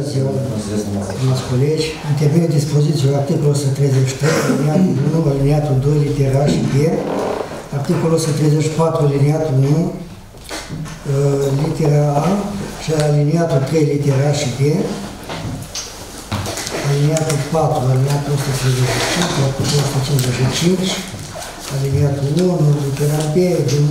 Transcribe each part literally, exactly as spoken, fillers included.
ziua, stimați colegi. În termenul dispoziției articolul o sută treizeci și trei, aliniatul unu, aliniatul doi, litera A și B, articolul o sută treizeci și patru, aliniatul unu, litera A și aliniatul trei, litera A și B, aliniatul patru, aliniatul o sută treizeci și cinci, articolul o sută cincizeci și cinci, aliniatul unu, litera B, din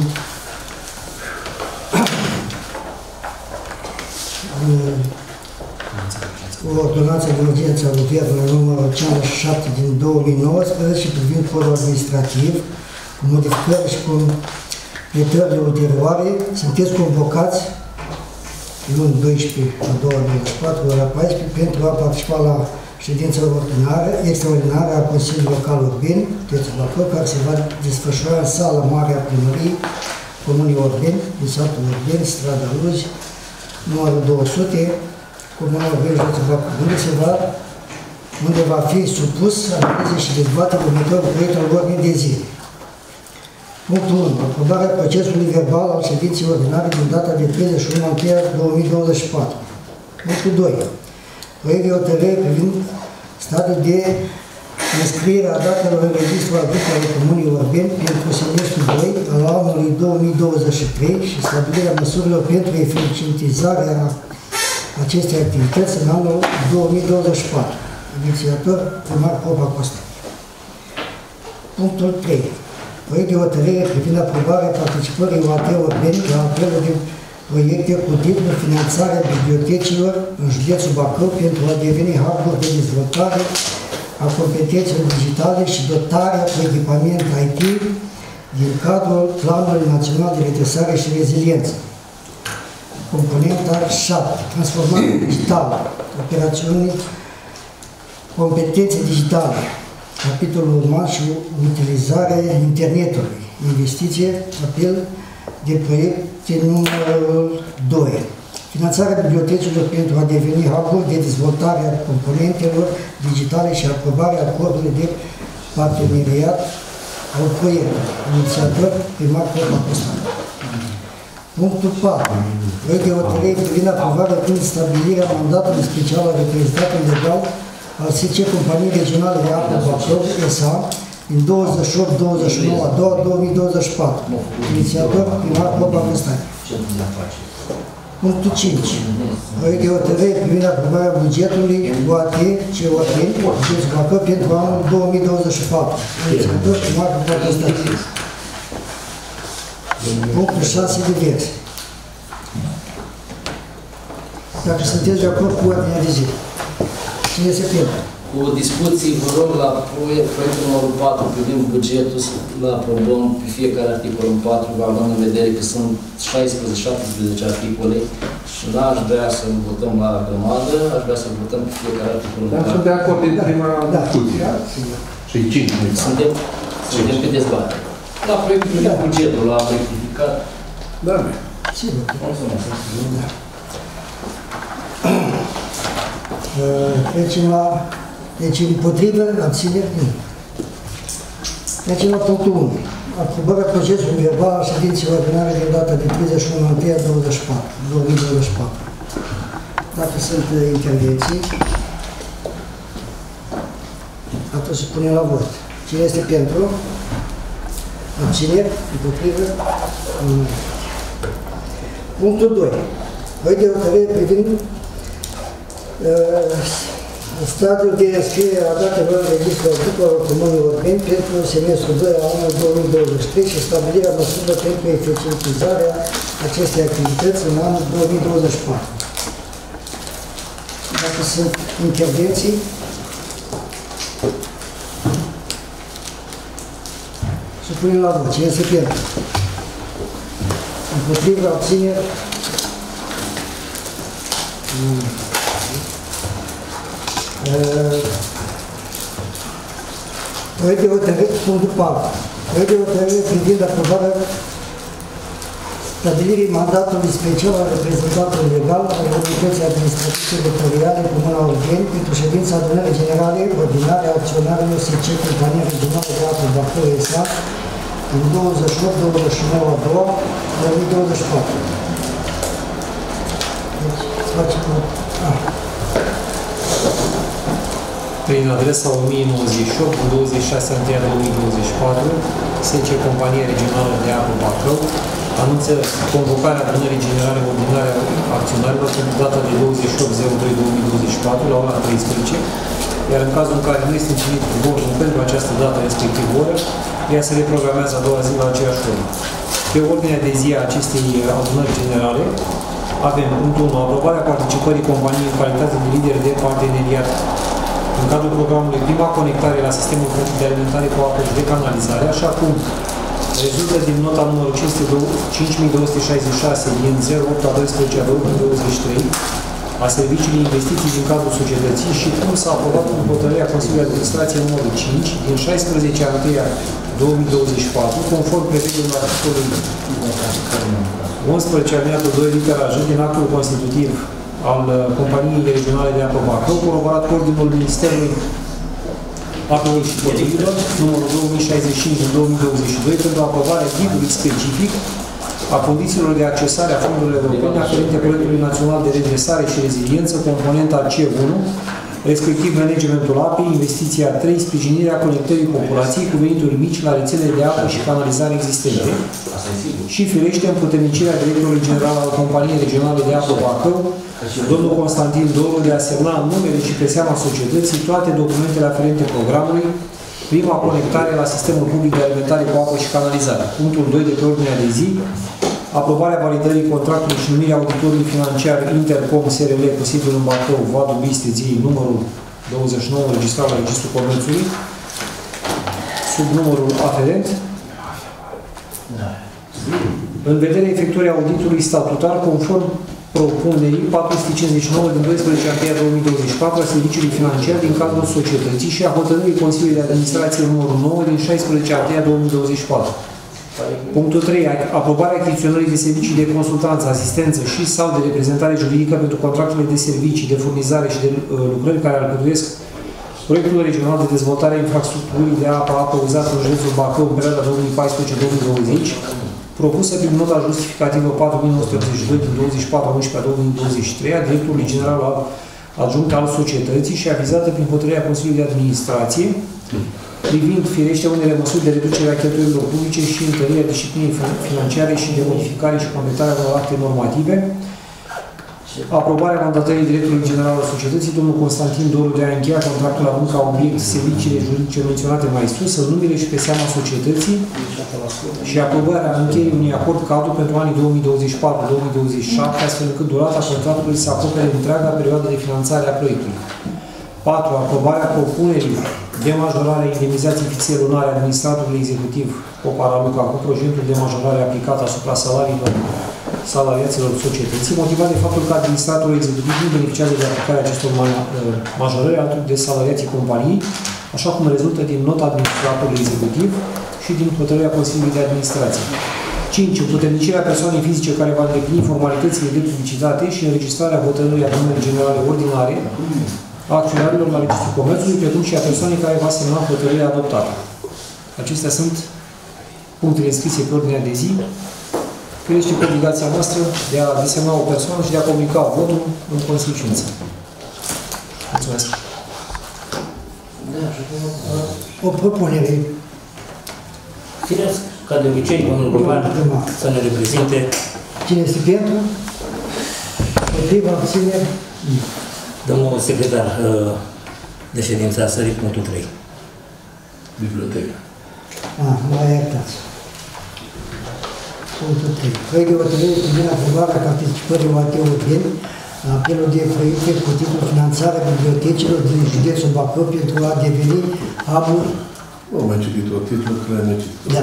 cu ordonanța de urgență a Guvernului numărul cincizeci și șapte din două mii nouăsprezece privind codul administrativ, cu modificări și cu pretările ulterioare, sunteți convocați luni doisprezece a două mii douăzeci și patru, ora paisprezece, pentru a participa la ședința ordinară, extraordinară a Consiliului Local Urban, județul Bacău, care se va desfășura în sala mare a primăriei Comunii Urban, din satul Urban, strada Luzi, numărul două sute, Comuna Urban, județul Bacău, unde se va, unde va fi supus analize și dezbatere următorul proiect al ordinii de zi. Punctul unu. Aprobarea procesului verbal al ședinței ordinare din data de treizeci și unu ianuarie două mii douăzeci și patru. Punctul doi. Proiect de hotărâre privind stadiul de înscriere a datelor în registrul agricol al Comunii Urban pentru semestrul doi al anului două mii douăzeci și trei și stabilirea măsurilor pentru eficientizarea acestei activități în anul două mii douăzeci și patru. Inițiator primar Popa Costa. Punctul trei. Proiect de hotărâre privind aprobarea participării U A T Urban la apelul de proiecte cu titlul Finanțarea bibliotecilor în județul Bacău pentru a deveni hub-uri de dezvoltare a competențelor digitale și dotarea cu echipament I T din cadrul Planului Național de Redresare și Reziliență. Componenta șapte. Transformare digitală. Operațiuni competențe digitale. Capitolul urmat și utilizarea internetului. Investiție, apel de proiecte numărul doi. Finanțarea bibliotecilor pentru a deveni hub-uri de dezvoltare a componentelor digitale și aprobarea acordului de parteneriat al proiectului. Inițiator primar Popa Costa. Punctul patru. Proiect de hotărâre privind aprobarea prin stabilirea mandatului special al reprezentantului legal al S C Companii Regionale de Apă Bacău, S A, din douăzeci și opt douăzeci și nouă a doua două mii douăzeci și patru. Inițiator primar Popa Costa. Punctul cinci. Proiect de hotărâre privind aprobarea bugetului U A T C O T, județul Bacău, pentru anul două mii douăzeci și patru. Inițiator primar Popa Costa. Punctul șase. Diverse. Dacă sunteți de acord cu ordinea de zi. Cine se pierde? Cu discuții, vă rog, la proiectul numărul patru privind bugetul, îl aprobăm pe fiecare articol în patru, având în vedere că sunt șaisprezece șaptesprezece articole și n-aș vrea să votăm la grămadă, aș vrea să votăm pe fiecare articol în patru. Dar sunt de acord din prima discuție. Și cinci. Suntem, suntem pe dezbatere. La proiectul privind bugetul, la rectificat. Da, sigur. Mulțumesc. Trecem la... Deci, împotrivă, abțineri, nu. Trecem la punctul unu. Aprobarea procesului verbal al ședinței ordinare din data de treizeci și unu ianuarie două mii douăzeci și patru. Dacă sunt intervenții, atunci se pune la vot. Cine este pentru? Abțineri, împotrivă, nu. Punctul doi. Proiect de hotărâre privind stadiul de înscriere a datelor în registrul agricol al Comunii Urban pentru semestrul doi al anului două mii douăzeci și trei și stabilirea măsurilor pentru eficientizarea acestei activități în anul două mii douăzeci și patru. Dacă sunt intervenții, supunem la vot. Cine se pierde? Împotriva, abțineri? Proiect de hotărâre, punctul patru. Proiect de hotărâre privind aprobarea stabilirii mandatului special al reprezentantului legal al Unității Administrative Teritoriale Comuna Urban pentru ședința adunării generale ordinare a acționarilor S C Compania Regională de Apă Bacău S A din douăzeci și opt douăzeci și nouă a doua două mii douăzeci și patru. Deci, facem... Ah. Prin adresa o mie nouăzeci și opt, douăzeci și șase unu două mii douăzeci și patru, S C Compania Regională de Apă Bacău anunță convocarea adunării generale ordinare a acționarilor pentru data de douăzeci și opt zero doi două mii douăzeci și patru la ora treisprezece, iar în cazul în care nu este împlinit votul pentru această dată, respectiv oră, ea se reprogramează a doua zi la aceeași oră. Pe ordinea de zi a acestei adunări generale avem, punctul unu, aprobarea participării companiei în calitate de lider de parteneriat în cadrul programului prima conectare la sistemul de alimentare cu apă și de canalizare, așa cum rezultă din nota numărul cinci mii două sute șaizeci și șase din zero opt a doisprezece a două mii douăzeci și trei a Serviciului Investiții din cadrul societății și cum s-a aprobat în hotărârea Consiliului de Administrație numărul cinci din șaisprezece a unu a două mii douăzeci și patru, conform prevederilor articolului unsprezece alineatul doi litera J din actul constitutiv al Companiei Regionale de Apă Bacău, coroborat cu ordinul Ministerului Apelor și Potrivilor, numărul două mii șaizeci și cinci din două mii douăzeci și doi, pentru aprobarea ghidului specific a condițiilor de accesare a fondurilor europene aferente proiectului național de redresare și reziliență, componenta C unu, respectiv managementul apei, investiția trei, sprijinirea conectării populației cu venituri mici la rețelele de apă și canalizare existente și, firește, împuternicirea directorului general al Companiei Regionale de Apă Bacău, domnul Constantin Doru, de a semna în numele și pe seama societății toate documentele aferente programului, prima conectare la sistemul public de alimentare cu apă și canalizare. Punctul doi de pe ordinea de zi, aprobarea validării contractului și numirea auditorului financiar Intercom S R L cu sediul în Bacău, Vadu Bisteții, numărul douăzeci și nouă, înregistrat la Registrul Comerțului, sub numărul aferent, în vederea efectuării auditului statutar conform propunerii patru sute cincizeci și nouă din doisprezece a două mii douăzeci și patru a Serviciului Financiar din cadrul societății și a hotărârii Consiliului de Administrație numărul nouă din șaisprezece a două mii douăzeci și patru. Punctul trei. Aprobarea achiziționării de servicii de consultanță, asistență și sau de reprezentare juridică pentru contractele de servicii, de furnizare și de uh, lucrări care alcătuiesc proiectul regional de dezvoltare a infrastructurii de apă, apă uzată în județul Bacău în perioada două mii paisprezece două mii douăzeci, propusă prin nota justificativă patru mii nouă sute optzeci și doi din douăzeci și patru a unsprezece a două mii douăzeci și trei a directorului general al adjunct al societății și avizată prin hotărârea Consiliului de Administrație, privind, firește, unele măsuri de reducere a cheltuielilor publice și întărirea disciplinei financiare și de modificare și completarea unor acte normative, aprobarea mandatării directorului general al societății, domnul Constantin Doru, de a încheia contractul având ca obiect serviciile juridice menționate mai sus, în numele și pe seama societății, și aprobarea încheierii unui acord cadru pentru anii două mii douăzeci și patru două mii douăzeci și șapte, astfel încât durata contractului să acopere întreaga perioadă de finanțare a proiectului. patru. Aprobarea propunerii de majorare a indemnizației fixe lunare a administratorului executiv Poparaluca cu proiectul de majorare aplicat asupra salariilor salariaților societății, motivat de faptul că administratorul executiv nu beneficiază de aplicarea acestor majorări alături de salariații companiei, așa cum rezultă din nota administratorului executiv și din hotărârea Consiliului de Administrație. cinci. Împuternicirea persoanei fizice care va îndeplini formalitățile de publicitate și înregistrarea hotărârii adunării generale ordinare a acționarilor la Registrul Comerțului, precum și a persoanei care va semna hotărârea adoptată. Acestea sunt punctele înscrise pe ordinea de zi. Firește cu obligația noastră de a desemna o persoană și de a comunica votul în consecință. Mulțumesc. O propunere. Firesc, ca de obicei, domnul primar să ne reprezinte. Cine este pentru? Împotriva, abținere? Domnul secretar de ședință a sărit punctul trei. Biblioteca. Ah, mai iertați. Punctul trei. Proiect de hotărâre privind aprobarea participării O A T-ului la apelul de proiecte cu titlul Finanțarea bibliotecilor din județul Bacău pentru a deveni hub-ul. Nu am mai citit o titlul, că l-am mai citit. Da.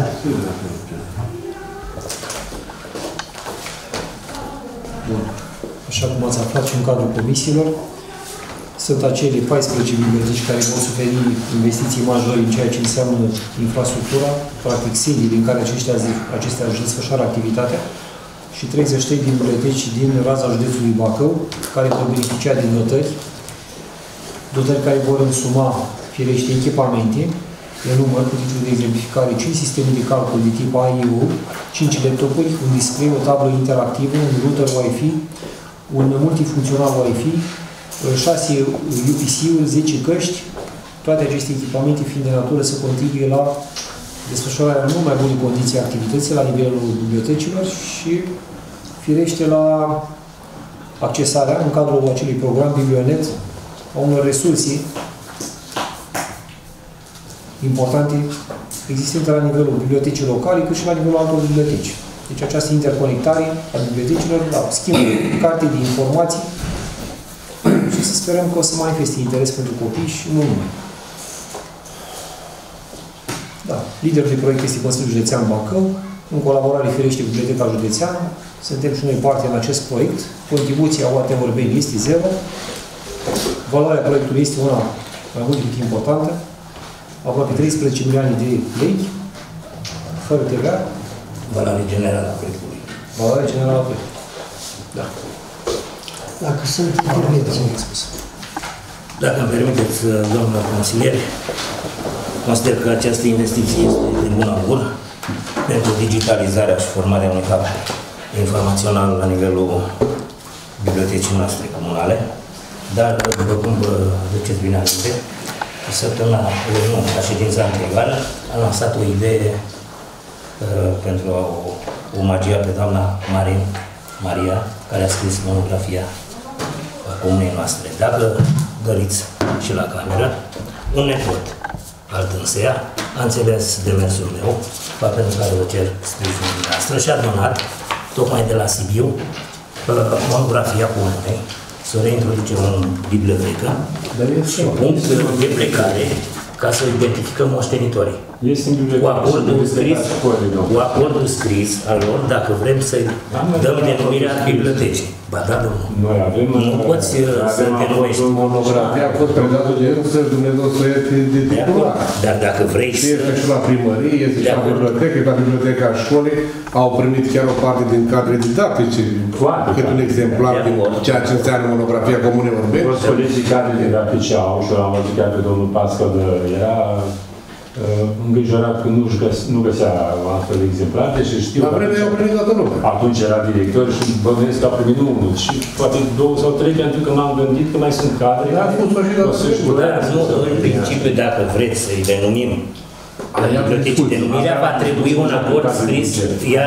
Bun. Așa cum ați aflat și în cadrul comisiilor, sunt acele paisprezece biblioteci care vor suferi investiții majore în ceea ce înseamnă infrastructura, practic sedii din care aceștia, acestea își desfășoară activitatea, și treizeci și trei din biblioteci din raza județului Bacău, care vor beneficia din dotări, dotări care vor însuma, firește, echipamente, de număr cu titlul de exemplificare, cinci sisteme de calcul de tip A I O, cinci laptopuri, un display, o tablă interactivă, un router Wi-Fi, un multifuncțional Wi-Fi, șase U P C-uri, zece căști, toate aceste echipamente fiind de natură să contribuie la desfășurarea în mult mai bune condiții activității la nivelul bibliotecilor și, firește, la accesarea în cadrul acelui program Biblionet a unor resurse importante existente la nivelul bibliotecii locale, cât și la nivelul altor biblioteci. Deci această interconectare a bibliotecilor, la schimb de carte de informații și să sperăm că o să manifeste interes pentru copii și nu numai. Da. Liderul de proiect este Consiliul Județean Bacău, în colaborare firește cu Biblioteca Județeană. Suntem și noi parte în acest proiect. Contribuția O A T Vorbeni este zero. Valoarea proiectului este una mai mult decât importantă. Aproape treisprezece milioane de lei, fără T V A. Valoarea generală a proiectului. Valoarea generală a proiectului. Da. Dacă sunt intervenții. Dacă îmi permiteți, domnule consilier, consider că această investiție este de bun augur pentru digitalizarea și formarea unui hub informațional la nivelul bibliotecii noastre comunale, dar, după cum vă duceți bine aminte, săptămâna, nu, la ședința anterioară, am lansat o idee uh, pentru a o omagia pe doamna Marin, Maria, care a scris monografia comunei noastre. Dacă doriți și la cameră, un nepot al dânseia a înțeles demersul meu, fapt pentru care vă cer sprijinul dumneavoastră, și a donat, tocmai de la Sibiu, uh, monografia comunei, să o reintroducem în bibliotecă, și punct de plecare ca să identificăm moștenitorii. Cu acordul scris, cu acordul scris al lor, dacă vrem să dăm denumirea bibliotecii. Ba da, domnul. Noi avem... Nu poți să te numești. Monografia a fost predată de el, să Dumnezeu să ierte de titular. Dar dacă vrei să... Este și la primărie, este și la bibliotecă, la biblioteca școlii, au primit chiar o parte din cadre didactice, cât un exemplar din ceea ce înseamnă monografia Comunei Vorbeni. Toți colegii cadre didactice au, și l-am văzut chiar pe domnul Pascal, era uh, îngrijorat că nu, găs- nu găsea astfel de exemplare și știu... La vreme au primit toată lumea. Atunci era director și bănuiesc că a primit nu unul, și poate două sau trei, pentru că m-am gândit că mai sunt cadre. A spus-o și la Nu, în principiu, dacă vreți să-i denumim bibliotecii, denumirea va trebui un acord scris, iar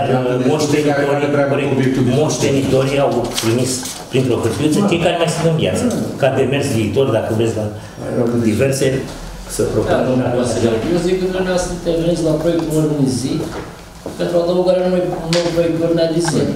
moștenitorii, moștenitorii au trimis printr-o hârtiuță cei care mai sunt în viață. Ca demers viitor, dacă vreți, la diverse, să propună una voastră. Eu zic că dumneavoastră interveniți la proiectul Ordine Zi pentru adăugarea unui nou proiect Ordine de Zi.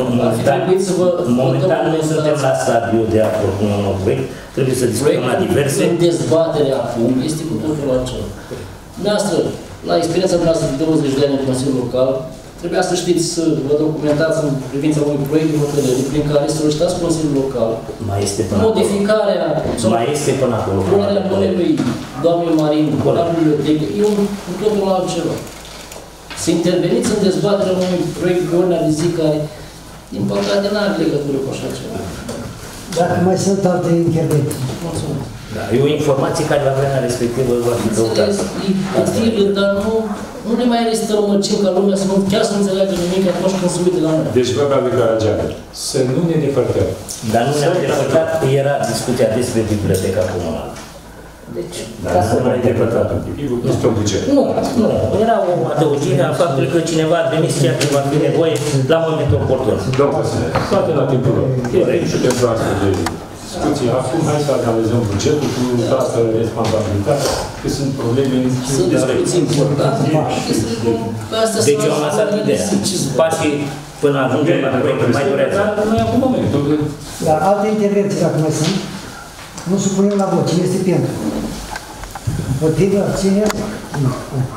Momentan nu suntem la stadiu de a propune un nou proiect, trebuie să discutăm la diverse. Proiectul în dezbatere acum este cu totul altceva. Dumneavoastră, la experiența noastră de douăzeci de ani în Consiliul Local, trebuia să știți să vă documentați în privința unui proiect de hotărâre prin care solicitați Consiliul Local mai este până modificarea acolo. Mai este până acolo. Punerea numele doamnei Marin la bibliotecă e un cu totul altceva. Să interveniți în dezbaterea unui proiect de ordine de zi care, din păcate, nu are legătură cu așa ceva. Dacă mai sunt alte intervenții. Mulțumesc. Da, e o informație care la vremea respectivă va fi căutată. E utilă, dar nu, nu ne mai este rămăcim ca lumea să nu, chiar să nu înțeleagă nimic atunci când se uite la noi. Deci vă vreau declarația să nu ne depărtăm. Dar nu ne-am depărtat, era discuția despre biblioteca comunală. Deci, dar ca să nu mai interpretat un pic. Este un buget. Nu, nu. Era o adăugire a faptului că cineva a trimis ceea ce va fi nevoie la momentul oportun. Domnul Consilier, toate la timpul lor. Și pentru astfel de discuții. Acum, hai să analizăm bugetul cu asta responsabilitate, că sunt probleme... Sunt discuții importante. Deci eu am lăsat ideea. Pașii până ajungem la proiectul mai durează. Noi acum momentul. Dar alte intervenții, dacă mai sunt, nu supunem la vot. Cine este pentru? Potrivă? Abține? Nu.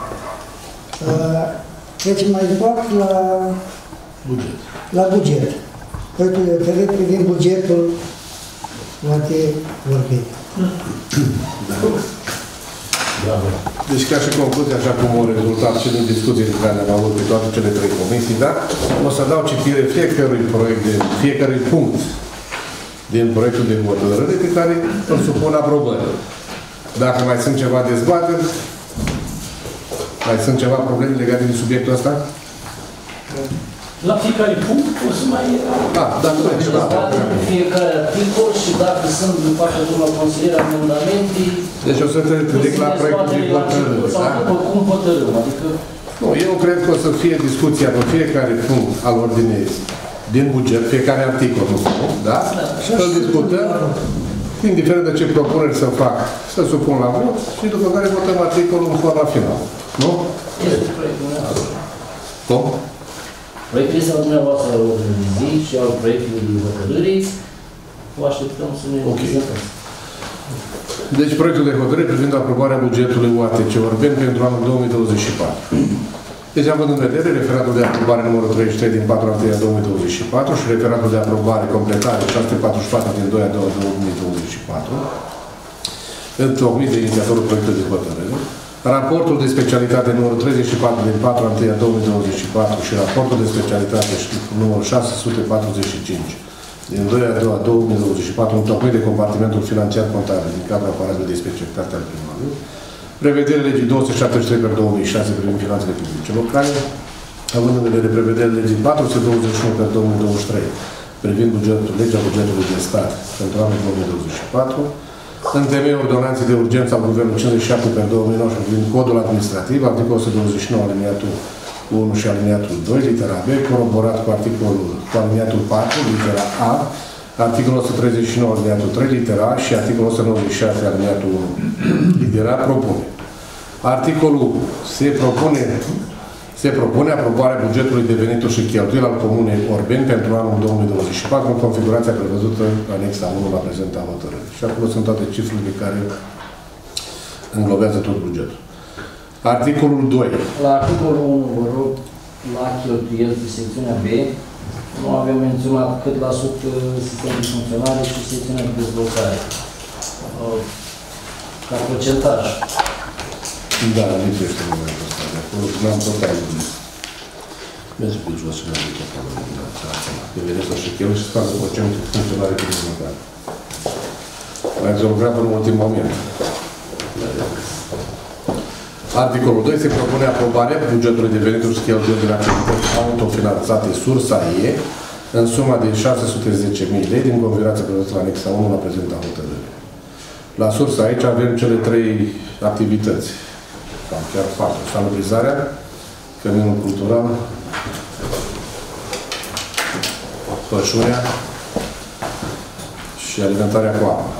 Trecem mai departe la buget. La buget. Proiectul de hotărâre privind bugetul poate vorbi. Deci, ca și concluzie, așa cum au rezultat și din discuțiile care le-am avut pe toate cele trei comisii, da? O să dau citire fiecărui proiect, de fiecărui punct din proiectul de hotărâre pe care îl supun aprobării. Dacă mai sunt ceva dezbateri, mai sunt ceva probleme legate de subiectul ăsta? La fiecare punct o să mai... Da, dacă mai ceva. Fiecare articol și dacă sunt după facă domnul consilier amendamente. Deci o să te ridic la proiectul de hotărâre, sau da? după cum hotărâm, adică... Nu, eu cred că o să fie discuția pe fiecare punct al ordinei din buget, fiecare articol, nu știu, da? Să-l discutăm, indiferent de ce propuneri să fac, să supun la vot și după care votăm articolul în forma finală. Nu? Este proiectul dumneavoastră. Cum? Proiectul este al dumneavoastră al ordinii de zi și al proiectului de hotărârii. O așteptăm să ne Ok. prezentăm. Deci proiectul de hotărâre privind aprobarea bugetului U A T C Orben pentru anul două mii douăzeci și patru. Deci, având în vedere referatul de aprobare numărul treizeci și trei din patru a două mii douăzeci și patru și referatul de aprobare completare șase sute patruzeci și patru din doi a două mii douăzeci și patru, întocmit de inițiatorul proiectului de hotărâre, raportul de specialitate numărul treizeci și patru din patru a două mii douăzeci și patru și raportul de specialitate numărul șase sute patruzeci și cinci din doi a două mii douăzeci și patru, întocmit de compartimentul financiar contabil din cadrul aparatului de specialitate al primarului, prevederile legii două sute șaptezeci și trei pe două mii șase privind finanțele publice locale, având în vedere prevederile legii patru sute douăzeci și unu pe două mii douăzeci și trei privind bugetul, legea bugetului de stat pentru anul două mii douăzeci și patru, în temeiul ordonanței de urgență al Guvernului cincizeci și șapte pe două mii nouăsprezece privind codul administrativ, articolul o sută douăzeci și nouă aliniatul unu și aliniatul doi, litera B, coroborat cu articolul cu aliniatul patru, litera A, articolul o sută treizeci și nouă aliniatul trei, litera A și articolul o sută nouăzeci și șase aliniatul unu, litera A, propune. Articolul se propune se propune aprobarea bugetului de venituri și cheltuieli al Comunei Orben pentru anul două mii douăzeci și patru în configurația prevăzută anexa unu la prezenta hotărâre. Și acolo sunt toate cifrele care înglobează tot bugetul. Articolul doi. La articolul unu, vă rog, la cheltuieli pe secțiunea B, nu avem menționat cât la sută sistem de funcționare și secțiunea de dezvoltare. Ca procentaj. Da, lipsește momentul ăsta de acolo. N-am tot aici. Mergi pe jos și n-am tot acolo. Că vedeți așa că el și să facă procentul de funcționare cu dezvoltare. Mai ați lucrat până în ultim moment. Articolul doi. Se propune aprobarea bugetului de venituri și cheltuieli din activități autofinanțate sursa E în suma de șase sute zece mii lei din configurația prevăzută la anexa unu la prezenta hotărâre. La sursa aici avem cele trei activități. Sau chiar patru. Salubrizarea, căminul cultural, pășurea și alimentarea cu apă.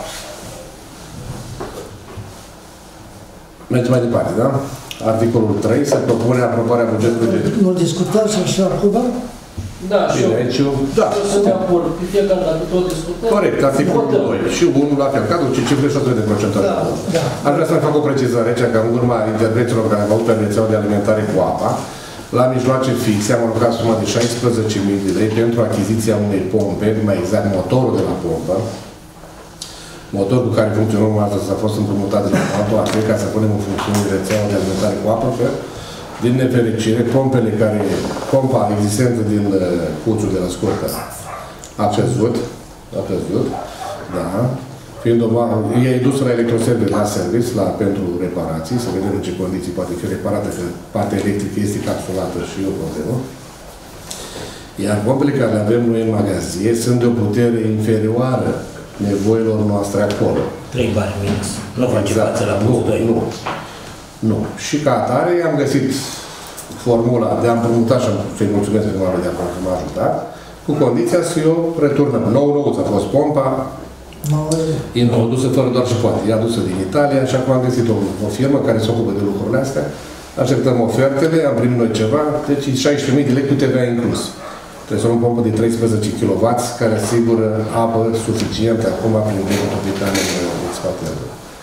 Mergem mai departe, da? Articolul trei. Se propune aprobarea bugetului de... Nu discutăm și așa aprobăm? Da, și eu. Aici, da. Eu sunt de acord. Pe fiecare dată tot discutăm. Corect, articolul doi. Și unul la fel. Cadrul ce cifre și o de procentaj. Da, da. Aș vrea să mai fac o precizare aici, că în urma intervențiilor care am avut pe rețeaua de alimentare cu apa, la mijloace fixe am alocat suma de șaisprezece mii de lei pentru achiziția unei pompe, mai exact motorul de la pompă, motor cu care funcționăm astăzi a fost împrumutat de la altul A F ca să punem în funcțiune rețeaua de alimentare cu apă, că din nefericire, pompele care, pompa existentă din puțul de la scurtă a căzut, a căzut, da, fiind o e dusă la electroserve la service, la, pentru reparații, să vedem în ce condiții poate fi reparată, că partea electrică este capsulată și e o problemă. Iar pompele care le avem noi în magazie sunt de o putere inferioară nevoilor noastre acolo. trei bani minus. Nu face Exact. față la Nu, punctul doi. nu. Nu. Și ca atare am găsit formula de a împrumuta și să-i mulțumesc primarului de acolo că m-a ajutat, cu condiția să eu returnăm. Nou-nouț a fost pompa, introdusă fără doar și poate. E adusă din Italia și acum am găsit o, o firmă care se ocupă de lucrurile astea. Așteptăm ofertele, am primit noi ceva, deci șaisprezece mii de lei cu T V A inclus. Trebuie să luăm o pompă de treisprezece kilowați care asigură apă suficientă acum prin ventul Britaniei în spatele.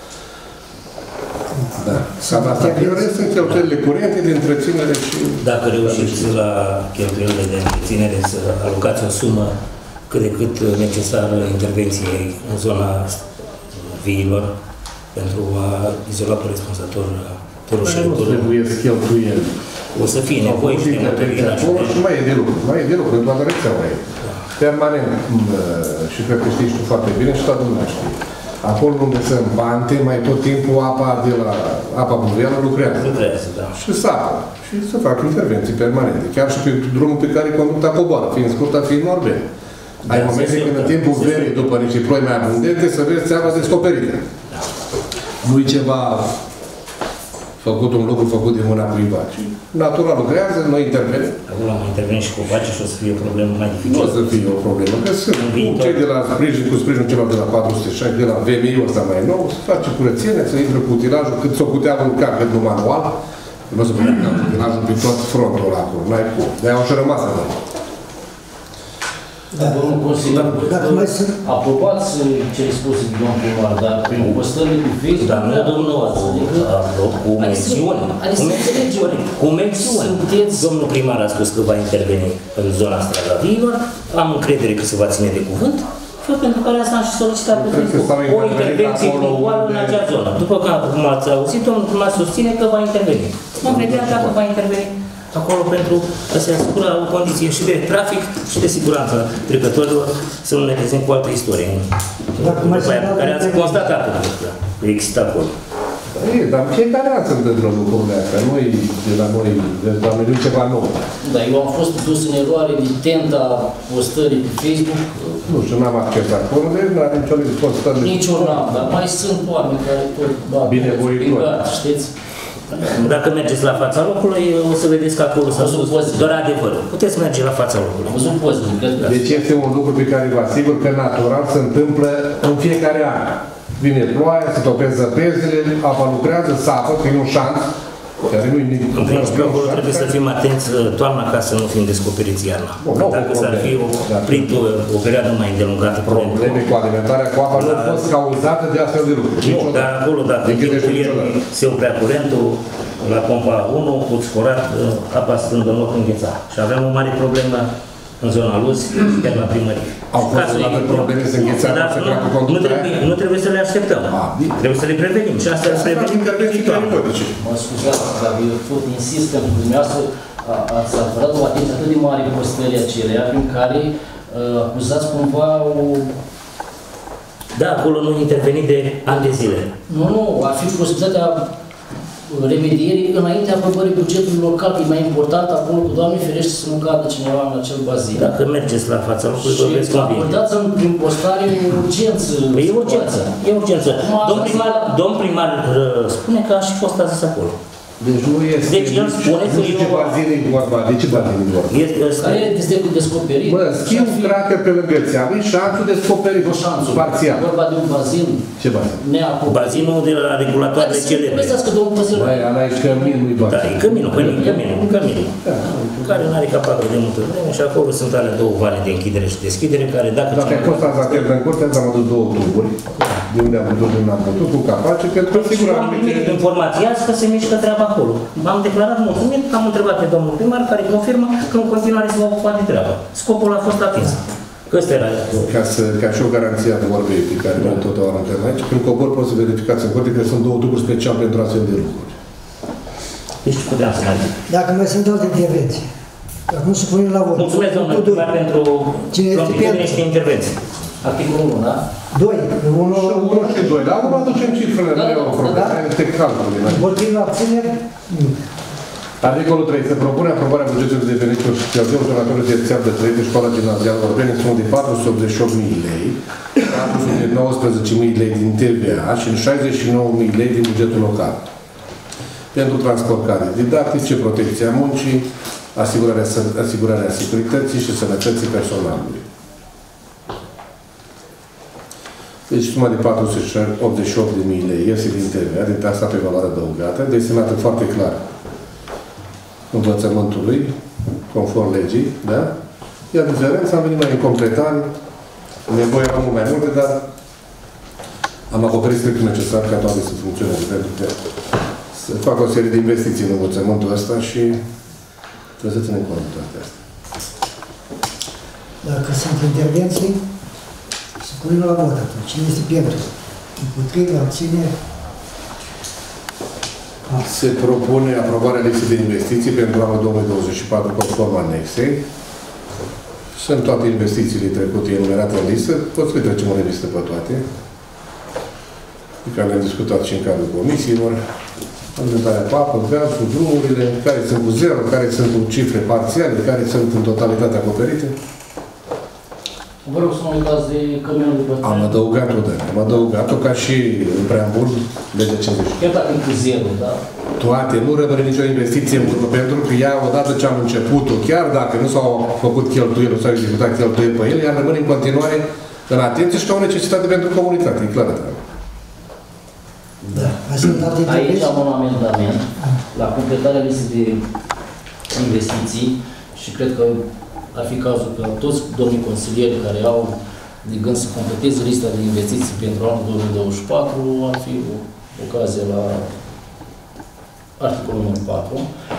Da. Cam asta. Eu rest sunt cheltuielile curente de întreținere și... Dacă reușiți la cheltuielile de întreținere să alocați o sumă cât de cât necesară intervenției în zona viilor pentru a izola corespunzător Nu trebuie să cheltuieli. O să fie nevoie și de motorină. Și mai e de lucru. Mai e de lucru. În toată rețeaua e. Permanent. Și cred că știi tu foarte bine și toată lumea știe. Acolo unde sunt pante, mai tot timpul apa de la apa pluvială lucrează. Lucrează, da. Și sapă. Și se fac intervenții permanente. Chiar și pe drumul pe care conducta coboară, fiind scurtă, fiind Orben. Ai momente când în timpul verii, după niște ploi mai abundente, să vezi țeava descoperită. Nu-i ceva făcut, un lucru făcut de mâna cuiva, ci natura lucrează, noi intervenim. Acolo am intervenit și cu face și o să fie o problemă mai dificilă. Nu o să fie o problemă, că sunt cei de la sprijin, cu sprijinul celor de la patru sute șaizeci, de la V M I-ul ăsta mai nou, să face curățenie, să intre cu utilajul, cât s-o putea urca, cât nu manual, nu o să putea urca utilajul pe tot frontul ăla acolo, n-ai cum. De-aia au și rămas acolo. Domnul consilier, aprobați cele spuse de domnul primar, dar prin postările de Facebook... Dar nu, domnul, cu mențiune. Cu mențiune. Domnul primar a spus că va interveni în zona Stragaviilor, am încredere că se va ține de cuvânt, pentru care asta am și solicitat pe Facebook. O intervenție punctuală în acea zonă. După cum ați auzit, domnul primar susține că va interveni. Vom vedea dacă va interveni acolo pentru a se asigura o condiție și de trafic și de siguranță trecătorilor, să nu ne trezim cu altă istorie. După aia care ați constatat că există acolo. Ei, dar fiecare an sunt într-o lucrurile astea, nu de la noi, de la noi nu ceva nou. Da, eu am fost dus în eroare de tenta postării pe Facebook. Nu știu, n-am acceptat acolo, deci nu are nicio postări. Nici eu n-am, dar mai sunt oameni care tot bat. Binevoitori. Știți? Dacă mergeți la fața locului, o să vedeți că acolo s-a spus doar adevărul. Puteți merge la fața locului. Deci este un lucru pe care vă asigur că natural se întâmplă în fiecare an. Vine ploaia, se topesc zăpezile, apa lucrează, sapă, că e un șanț. În principiu, acolo trebuie să fim atenți toamna ca să nu fim descoperiți iarna. Dacă s-ar fi o perioadă mai îndelungată. Probleme cu alimentarea cu apa nu au fost cauzate de astfel de lucruri. Nu, dar acolo, dacă se oprea curentul, la pompa unu, cu scorat, apa stând în loc îngheța. Și aveam o mare problemă în zona Luz, chiar la primărie. Au fost odată probleme să înghețeara, să treacă conductea aia? Nu trebuie să le așteptăm. Trebuie să le prevenim. Și asta le prevenim intervenții periodice. Mă scuzați, dar eu tot insist pentru că dumneavoastră ați acordat o atenție atât de mare postării acelea, prin care acuzați cumva o... Da, acolo nu intervenit de ani de zile. Nu, nu, ar fi posibilitatea remedierii înaintea aprobării bugetului local, e mai important acolo cu Doamne ferește să nu cadă cineva în acel bazin. Dacă mergeți la fața locului, vă veți convine. Și acordați în postare o urgență. E urgență, e urgență. Domn primar, domn primar spune că a și fost azis acolo. Deci nu este... Deci el spune că e ce bazin e vorba. De ce bazin e vorba? Care este descoperit? Bă, schimb cracă pe lângă țeavă, șanțul descoperit. Nu șanțul. Parțial. Vorba de un bazin. Ce bazin? Neacoperit. Bazinul de la regulatoarele celebre. Vreți că domnul bazin... Băi, ăla e cămin, nu-i bazin. Da, e căminul, căminul, căminul, căminul. Care nu are capacă de multă vreme și acolo sunt ale două vane de închidere și deschidere care dacă... Dacă ai fost azi atent în curte, am adus două tuburi. De unde am putut, de unde am putut, cu capace, pentru că sigur am primit informația că se mișcă treaba acolo. M-am declarat mulțumit, am întrebat pe domnul primar, care confirmă că în continuare se va ocupa de treabă. Scopul a fost atins. Că ăsta era... Ca, să, ca și o garanție a vorbei pe care noi tot o arătăm aici, când cobor poți să verificați în curte că sunt două tuburi special pentru astfel de lucruri. Deci puteam să mai zic. Dacă mai sunt alte intervenții, acum se pune la vot. Mulțumesc, domnul primar, pentru niște intervenții. Articolul unu, da? doi. unu și doi. La urmă aducem cifrele, nu e o problemă, este calculul. Împotriva abțineri? Articolul trei. Se propune aprobarea bugetului de venituri și cheltuieli donatorului de țeavă de trei de școala gimnazială Vorbeni în sumă de patru sute optzeci și opt de mii lei, patru sute nouăsprezece mii lei din T V A și șaizeci și nouă mii lei din bugetul local. Pentru transport cadre didactice, protecția muncii, asigurarea, asigurarea securității și sănătății personalului. Deci suma de patru sute optzeci și opt de mii lei iese din T V A, din taxa pe valoare adăugată, destinată foarte clar învățământului, conform legii, da? Iar diferența am venit mai în completare, nevoie am mult mai multe, dar am acoperit strict necesar ca toate să funcționeze, pentru că să fac o serie de investiții în învățământul ăsta și trebuie să ținem cont de toate astea. Dacă sunt intervenții, să punem la vot atunci. Cine este pentru? Împotriva, abține? Se propune aprobarea listei de investiții pentru anul două mii douăzeci și patru conform anexei. Sunt toate investițiile trecute enumerate în listă. Poți să trecem în listă pe toate. Pe care le-am discutat și în cadrul comisiilor. Alimentarea cu apă, gazul, drumurile, care sunt cu zero, care sunt cu cifre parțiale, care sunt în totalitate acoperite. Vă rog să mă uitați de căminul de păstrare. Am adăugat-o, da. Am adăugat-o ca și în preambul legea cincizeci. Chiar dacă e cu zero, da? Toate, nu rămâne nicio investiție în urmă, pentru că ea, odată ce am început-o, chiar dacă nu s-au făcut cheltuieli, nu s-au executat cheltuieli pe ele, ea rămâne în continuare în atenție și ca o necesitate pentru comunitate, e clar. Da. Aici am un amendament la completarea listei de investiții și cred că ar fi cazul că toți domnii consilieri care au de gând să completeze lista de investiții pentru anul două mii douăzeci și patru ar fi o ocazie la articolul numărul patru.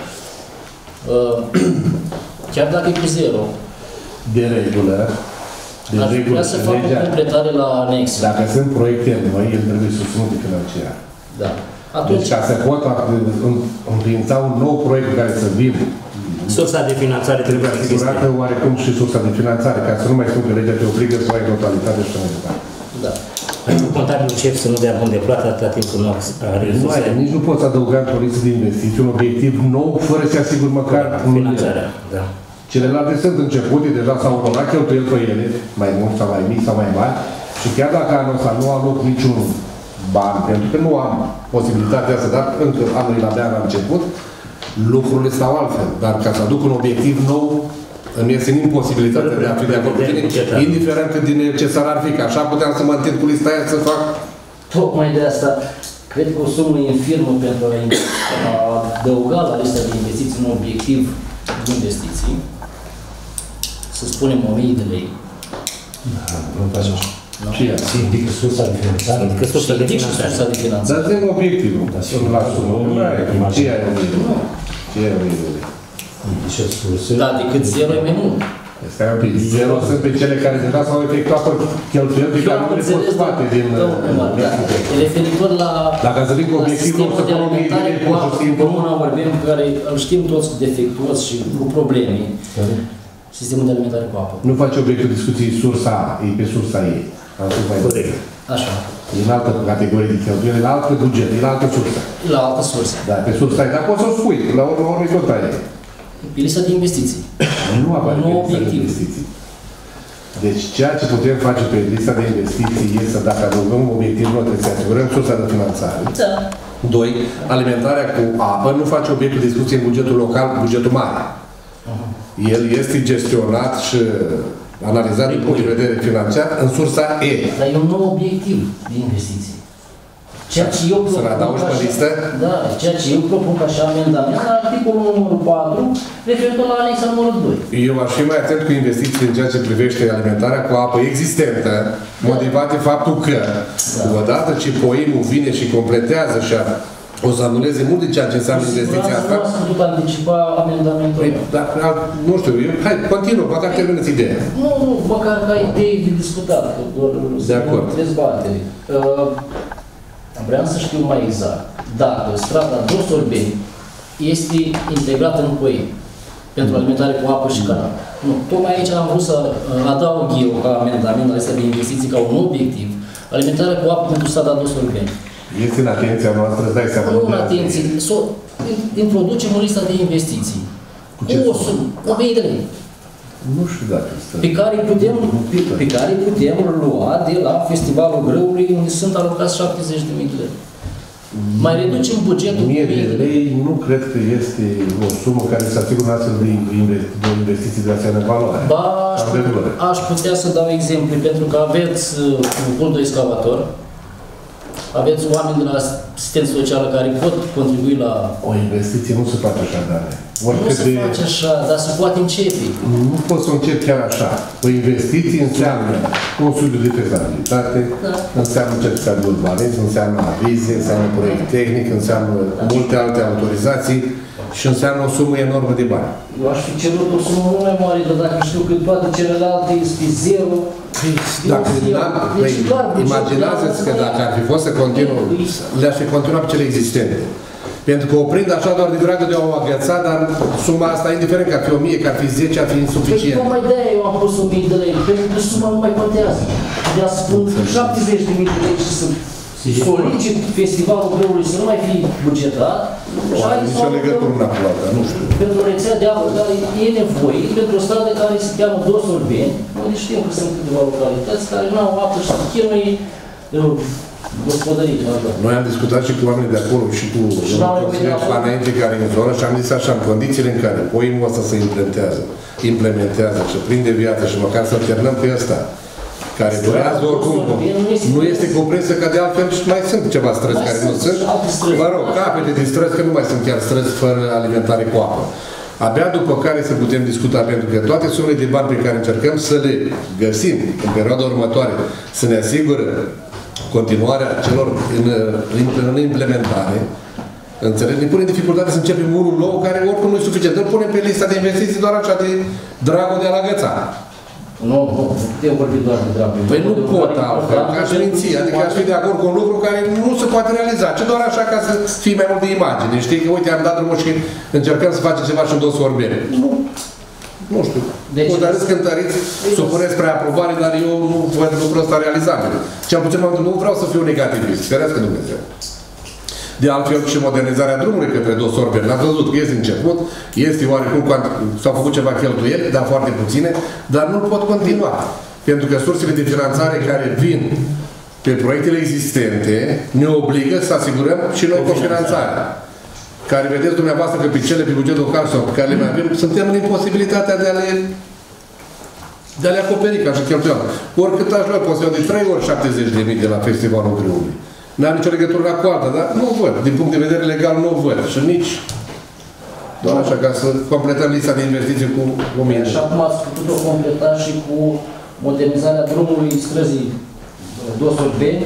Chiar dacă e cu zero, de regulă, de ar regulă, vrea să facă o completare la anex. Dacă sunt proiecte noi, el trebuie susținut de financiar. Da. Atunci, deci, ca să pot înființa un nou proiect care să vină, sursa de finanțare trebuie asigurată oarecum și sursa de finanțare, ca să nu mai spun că legea te obligă să ai totalitate și mai departe. Da. Contabilul șef să nu dea bun de plată atâta timp când nu are resurse. Nici nu poți adăuga în o listă de investiții un obiectiv nou, fără să asiguri măcar finanțarea. Da. Celelalte sunt începute, deja s-au onorat cheltuieli pe ele, mai mult sau mai mici sau mai mari, și chiar dacă anul ăsta nu am loc niciun ban, pentru că nu am posibilitatea să dar încă anul abia la început, lucrurile stau altfel. Dar ca să aduc un obiectiv nou, îmi este imposibilitatea de a fi de acord cu tine, indiferent cât din necesar ar fi, că așa puteam să mă întind cu lista aia să fac. Tocmai de asta, cred că o sumă infirmă pentru a adăuga la lista de investiții un obiectiv de investiții, să spunem o mie de lei. Da, nu faci așa. Și ea. Se indică sursa de finanțare. Indică sursa de finanțare. Dar dăm obiectivul. La sumă. Ce e o mie de lei? Ce e o mie de lei? Ce surse? Da, decât zero e mai mult. Stai un pic. Zero sunt pe cele care deja s-au efectuat pe cheltuieli pe care nu le pot scoate din... Referitor la... Dacă să zic obiectivul, să pun o mie de lei, pot să schimb comuna vorbim, care îl știm toți defectuos și cu probleme. Sistemul de alimentare cu apă. Nu face obiectul discuției sursa A, e pe sursa ei. Corect. Așa. E în altă categorie de cheltuieli, la altă buget, e la altă sursă. La altă sursă. Da, pe sursa ei, dar poți să o spui, la urmă urmă tot aia. Pe lista de investiții. Nu apare nu pe lista de investiții. Deci ceea ce putem face pe lista de investiții este să, dacă adăugăm un obiectiv, noi trebuie să asigurăm sursa de finanțare. Da. Doi, alimentarea cu apă nu face obiectul discuției în bugetul local, bugetul mare. Uh-huh. El este gestionat și analizat din punct de vedere financiar în sursa E. Dar e un nou obiectiv de investiții. Ceea ce eu să-l adaugi pe listă? Da, ceea ce eu propun ca și amendament la articolul numărul patru, referitor la anexa numărul doi. Eu aș fi mai atent cu investiții în ceea ce privește alimentarea cu apă existentă, da. Motivat de faptul că, da. odată ce poimul vine și completează și a, o să anuleze mult din ceea ce înseamnă investiția asta. Nu ați putut anticipa amendamentul. Păi, dar, nu știu, eu, hai, continuă, poate ar terminați ideea. Nu, nu, măcar ca idei de discutat, că doar de acord. Dezbatere. Uh, Vreau să știu mai exact dacă strada Dos-Orbeni este integrată în Coim pentru alimentare cu apă și canal. Nu, tocmai aici am vrut să adaug eu ca amendament la lista de investiții, ca un obiectiv, alimentarea cu apă pentru strada Dos-Orbeni. Este în atenția noastră, îți dai seama. Nu în atenție, să introducem o listă de investiții. O sumă, o mie de lei. Nu știu dacă stă. Pe care putem, pe, pe care putem lua de la Festivalul Grâului, unde sunt alocați șaptezeci de mii de lei. Mai reducem bugetul mie de lei, nu cred că este o sumă care să asigură un astfel de investiții de asemenea valoare. Ba, aș, aș putea să dau exemple, pentru că aveți un cult de excavator, aveți oameni de la asistență socială care pot contribui la... O investiție nu se face așa, dar... Nu se de... face așa, dar se poate începe. Nu poți să începi chiar așa. O investiție înseamnă un studiu de fezabilitate, da. înseamnă certificat de urbanism, înseamnă avize, înseamnă proiect tehnic, înseamnă da. multe alte autorizații și înseamnă o sumă enormă de bani. Eu aș fi cerut o sumă mult mai mare, dar dacă știu că toate celelalte este zero... Dacă, deci, imaginează-ți că dacă ar fi fost să continuu, le-aș fi continuat pe cele existente. Pentru că o prind așa doar de dragă de o agăța, dar suma asta, indiferent că ar fi o mie, că ar fi zece, ar fi insuficient. Păi tocmai de-aia eu am pus o mie de lei, pentru că suma nu mai contează. De a spun șaptezeci de mii de lei și să solicit Festivalul Grâului să nu mai fi bugetat. Nu are nicio legătură una cu alta, nu știu. Pentru rețea de apă care e nevoie, pentru o stradă care se cheamă Dos-Orbeni, unde știm că sunt câteva localități care nu au apă și chinui gospodării. Noi am discutat și cu oamenii de acolo și cu consilieri înainte care e în zonă și am zis așa, în condițiile în care poimul ăsta se implementează, implementează și prinde viață și măcar să terminăm pe ăsta, care durează oricum, nu este cuprinsă, că de altfel mai sunt ceva străzi care nu sunt. Vă rog, capete de străzi, că nu mai sunt chiar străzi fără alimentare cu apă. Abia după care să putem discuta, pentru că toate sumele de bani pe care încercăm să le găsim în perioada următoare, să ne asigură continuarea celor în, în implementare, înțelegi? Ne pune dificultate să începem unul nou care oricum nu e suficient. Îl punem pe lista de investiții doar așa de dragul de a la găța. Nu, nu, putem vorbi doar de dragul. Păi nu pot altfel, ca și minții. Adică aș fi de acord cu un lucru care nu se poate realiza. Ce doar așa ca să fie mai mult de imagine. Știi că, uite, am dat drumul și încercăm să facem ceva și în dos sorbere. Nu. Nu știu. Deci, o dar cântăriți, să o puneți spre aprobare, dar eu nu văd lucrul ăsta realizabil. Cel puțin nu vreau să fiu negativist. Ferească Dumnezeu. De altfel și modernizarea drumului către dos sorbere. L-ați văzut că este început, este oarecum, s-au făcut ceva cheltuieli, dar foarte puține, dar nu pot continua. Pentru că sursele de finanțare care vin pe proiectele existente ne obligă să asigurăm și noi cofinanțarea. Care vedeți dumneavoastră că pe cele pe buget local sau pe care le mai avem, suntem în imposibilitatea de a le, de a le acoperi ca și cheltuială. Oricât aș lua, pot să iau de trei ori șaptezeci de mii de la Festivalul Grâului. N-am nicio legătură cu alta, dar nu văd. Din punct de vedere legal nu văd. Și nici doar așa, ca să completăm lista de investiții cu o mie. Și acum ați putut-o completa și cu modernizarea drumului străzii dos sorbeni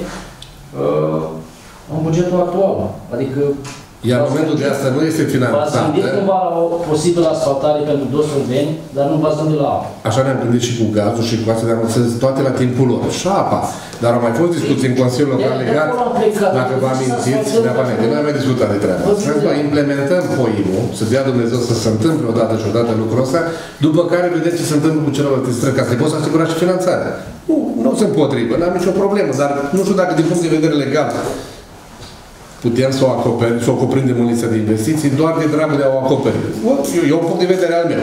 în bugetul actual. Adică iar în momentul de asta nu este finanțată. V-ați gândit cumva la o posibilă asfaltare pentru dos sorbeni, dar nu v-ați gândit la apă. Așa ne-am gândit și cu gazul și cu astea, dar toate la timpul lor. Și apa. Dar au mai fost discuții în Consiliul Local legat, dacă vă amintiți, ne am mai discutat de treaba asta. Să implementăm poimul, să dea Dumnezeu să se întâmple odată și odată lucrul ăsta, după care vedem ce se întâmplă cu celelalte străzi, ca să poți asigura și finanțarea. Nu, nu sunt împotrivă, n-am nicio problemă, dar nu știu dacă din punct de vedere legal putem să o acoperim, să o cuprindem în lista de investiții, doar de dragul de a o acoperi. E un punct de vedere al meu.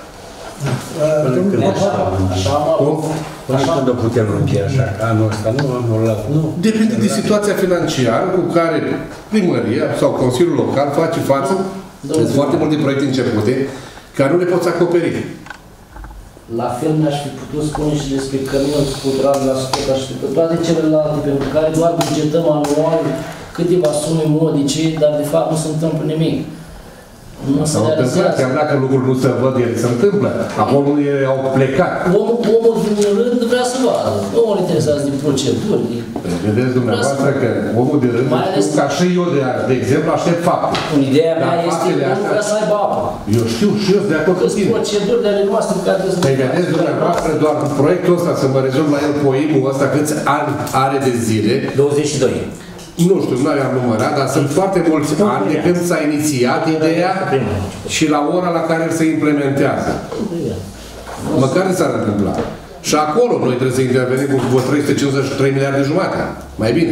Până când o putem încheia așa? Anul ăsta nu, anul ăla nu. Depinde de situația financiară cu care primăria sau Consiliul Local face față. Sunt foarte multe proiecte începute care nu le poți acoperi. La fel mi-aș fi putut spune și despre căminul cultural la Scota și pe toate celelalte pentru care doar bugetăm anual câteva sume modice, dar de fapt nu se întâmplă nimic. Nu se realizează. Chiar dacă lucruri nu se văd, ele se întâmplă. Acum ei au plecat. Omul, omul din rând vrea să vadă. Nu mă interesează de proceduri. Vedeți dumneavoastră că omul de rând, ca și eu, de, de exemplu, aștept faptul. Ideea mea este că nu vrea să aibă apă. Eu știu și eu de acord cu tine. Procedurile ale noastre pe care trebuie să... Păi vedeți dumneavoastră doar proiectul ăsta, să mă rezolv la el poimul ăsta, câți ani are de zile? douăzeci și doi. Nu știu, nu am numărat, dar sunt foarte mulți ani de când s-a inițiat ideea și la ora la care se implementează. Măcar de s-ar întâmpla. Și acolo noi trebuie să intervenim cu vreo trei sute cincizeci și trei miliarde jumate. Mai bine.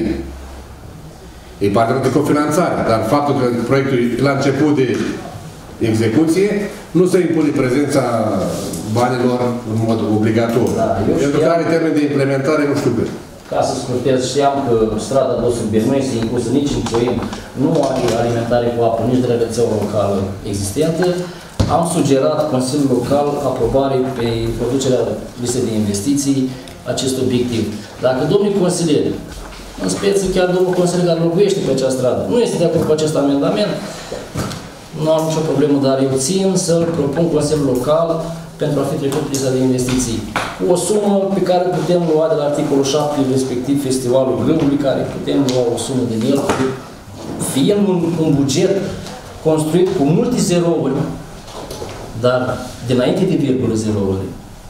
E partea de cofinanțare, dar faptul că proiectul la început de execuție nu se impune prezența banilor în mod obligatoriu. Da, pentru că are termen de implementare, nu știu cât. Ca să scurtez, știam că strada dos sorbeni nu este inclusă nici în poem, nu are alimentare cu apă, nici de la rețeaua locală existentă. Am sugerat Consiliul Local aprobare pe producerea listei de investiții acest obiectiv. Dacă domnul consilier, în speță chiar domnul consilier care locuiește pe această stradă, nu este de acord cu acest amendament, nu am nicio problemă, dar eu țin să-l propun Consiliul Local pentru a fi trecut lista de investiții. O sumă pe care putem lua de la articolul șapte, respectiv Festivalul Grâului, care putem lua o sumă din el, fiind un, un buget construit cu multe zerouri, dar dinainte de virgulă zerouri.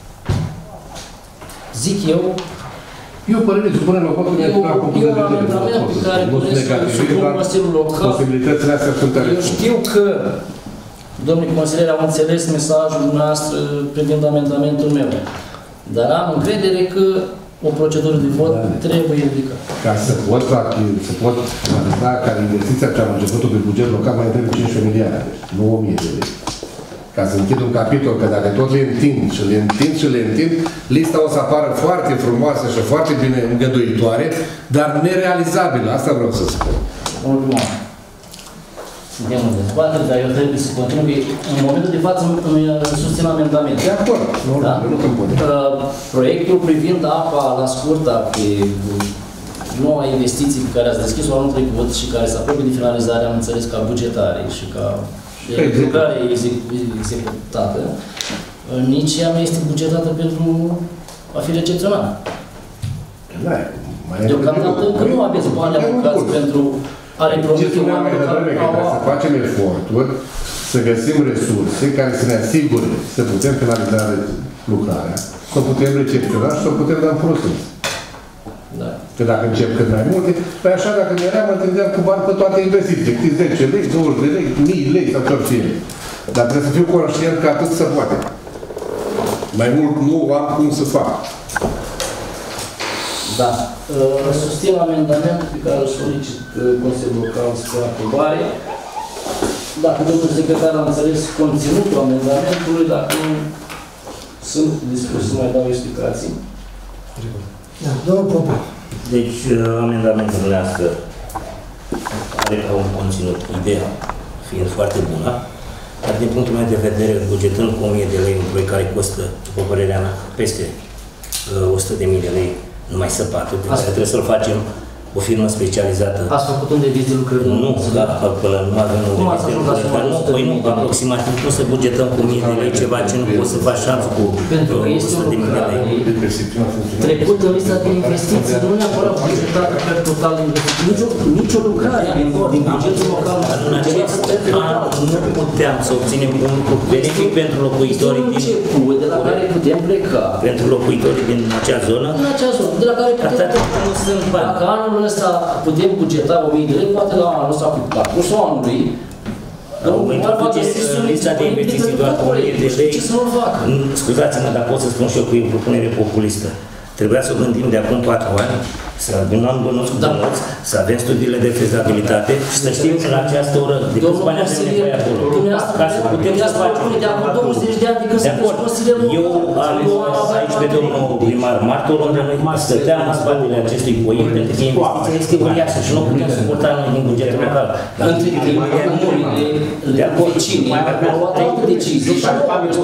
Zic eu, Eu părere, supune la faptul că eu am amendament pe care doresc să supun Consiliul Local. Posibilitățile astea sunt tare. Eu știu că domnii consilieri au înțeles mesajul noastră privind amendamentul meu. Dar am încredere că o procedură de vot da. trebuie ridicată. Ca să pot, să pot analiza ca investiția ce am început-o pe buget local mai trebuie cincisprezece miliarde, nu o mie de lei. ca să închid un capitol, că dacă tot le întind și le întind și le întind, lista o să apară foarte frumoasă și foarte bine îngăduitoare, dar nerealizabilă. Asta vreau să spun. Ultima. Suntem în dezbatere, dar eu trebuie să continui. În momentul de față îmi susțin amendamentul. De acord. Nu, da? nu, nu, nu, uh, proiectul privind apa la scurta pe noua investiție pe care ați deschis-o anul trecut și care se apropie de finalizare, am înțeles, ca bugetare și ca lucrare executată, nici ea nu este bugetată pentru a fi recepționată. Deocamdată încă nu aveți bani alocați pentru a le promite oamenilor care au să facem eforturi, să găsim resurse care să ne asigure să putem finaliza lucrarea, să putem recepționa și să putem da în folosință. Da. Că dacă încep cât mai multe, pe așa dacă ne eram, mă întâlneam cu bani pe toate investiții, câte zece lei, douăzeci de lei, mii lei sau ce-or fi. Dar trebuie să fiu conștient că atât se poate. Mai mult nu am cum să fac. Da. Susțin amendamentul pe care îl solicit Consiliul Local spre aprobare. Dacă domnul secretar a înțeles conținutul amendamentului, dacă nu sunt dispus să mai dau explicații. Da, domnul Popa. Deci, amendamentul dumneavoastră are ca un conținut, ideea fiind foarte bună, dar din punctul meu de vedere, bugetând cu o mie de lei un proiect care costă, după părerea mea, peste o sută de mii de lei, nu mai se poate, pentru că trebuie să-l facem o firmă specializată. Ați făcut un deviz de lucrări? Nu, da, acolo nu avem un deviz de lucrări, dar nu, păi nu, aproximativ nu să bugetăm cu o mie de lei ceva ce nu poți să faci șanță cu o sută de mii de lei. Trecut în lista de investiții, nu neapărat bugetată pe total de investiții, nicio, nicio lucrare din, din bugetul local. În acest an nu puteam să obținem un lucru benefic pentru locuitorii din... început, de la care putem pleca. Pentru locuitorii din acea zonă. În acea zonă, de la care putem pleca. Dacă anul ăsta putem bugeta o mie de lei, poate la anul ăsta, la cursul anului, introduceți lista de investiții doar cu o mie de lei. Scuzați-mă, dar pot să spun și eu cu o propunere populistă. Trebuia să o gândim de acum patru ani, să adunăm bănuți cu bănuți, să avem studiile de fezabilitate și să știm că la această oră de câți bani avem nevoie acolo. Ca să putem să facem. De acum douăzeci de ani de când se faci consilierul. Eu am ales aici pe domnul primar martor, unde noi stăteam în spatele acestui proiect, pentru că investiția este uriașă și nu putem suporta noi din bugetul local. Între timp, de vecini, au luat alte decizii și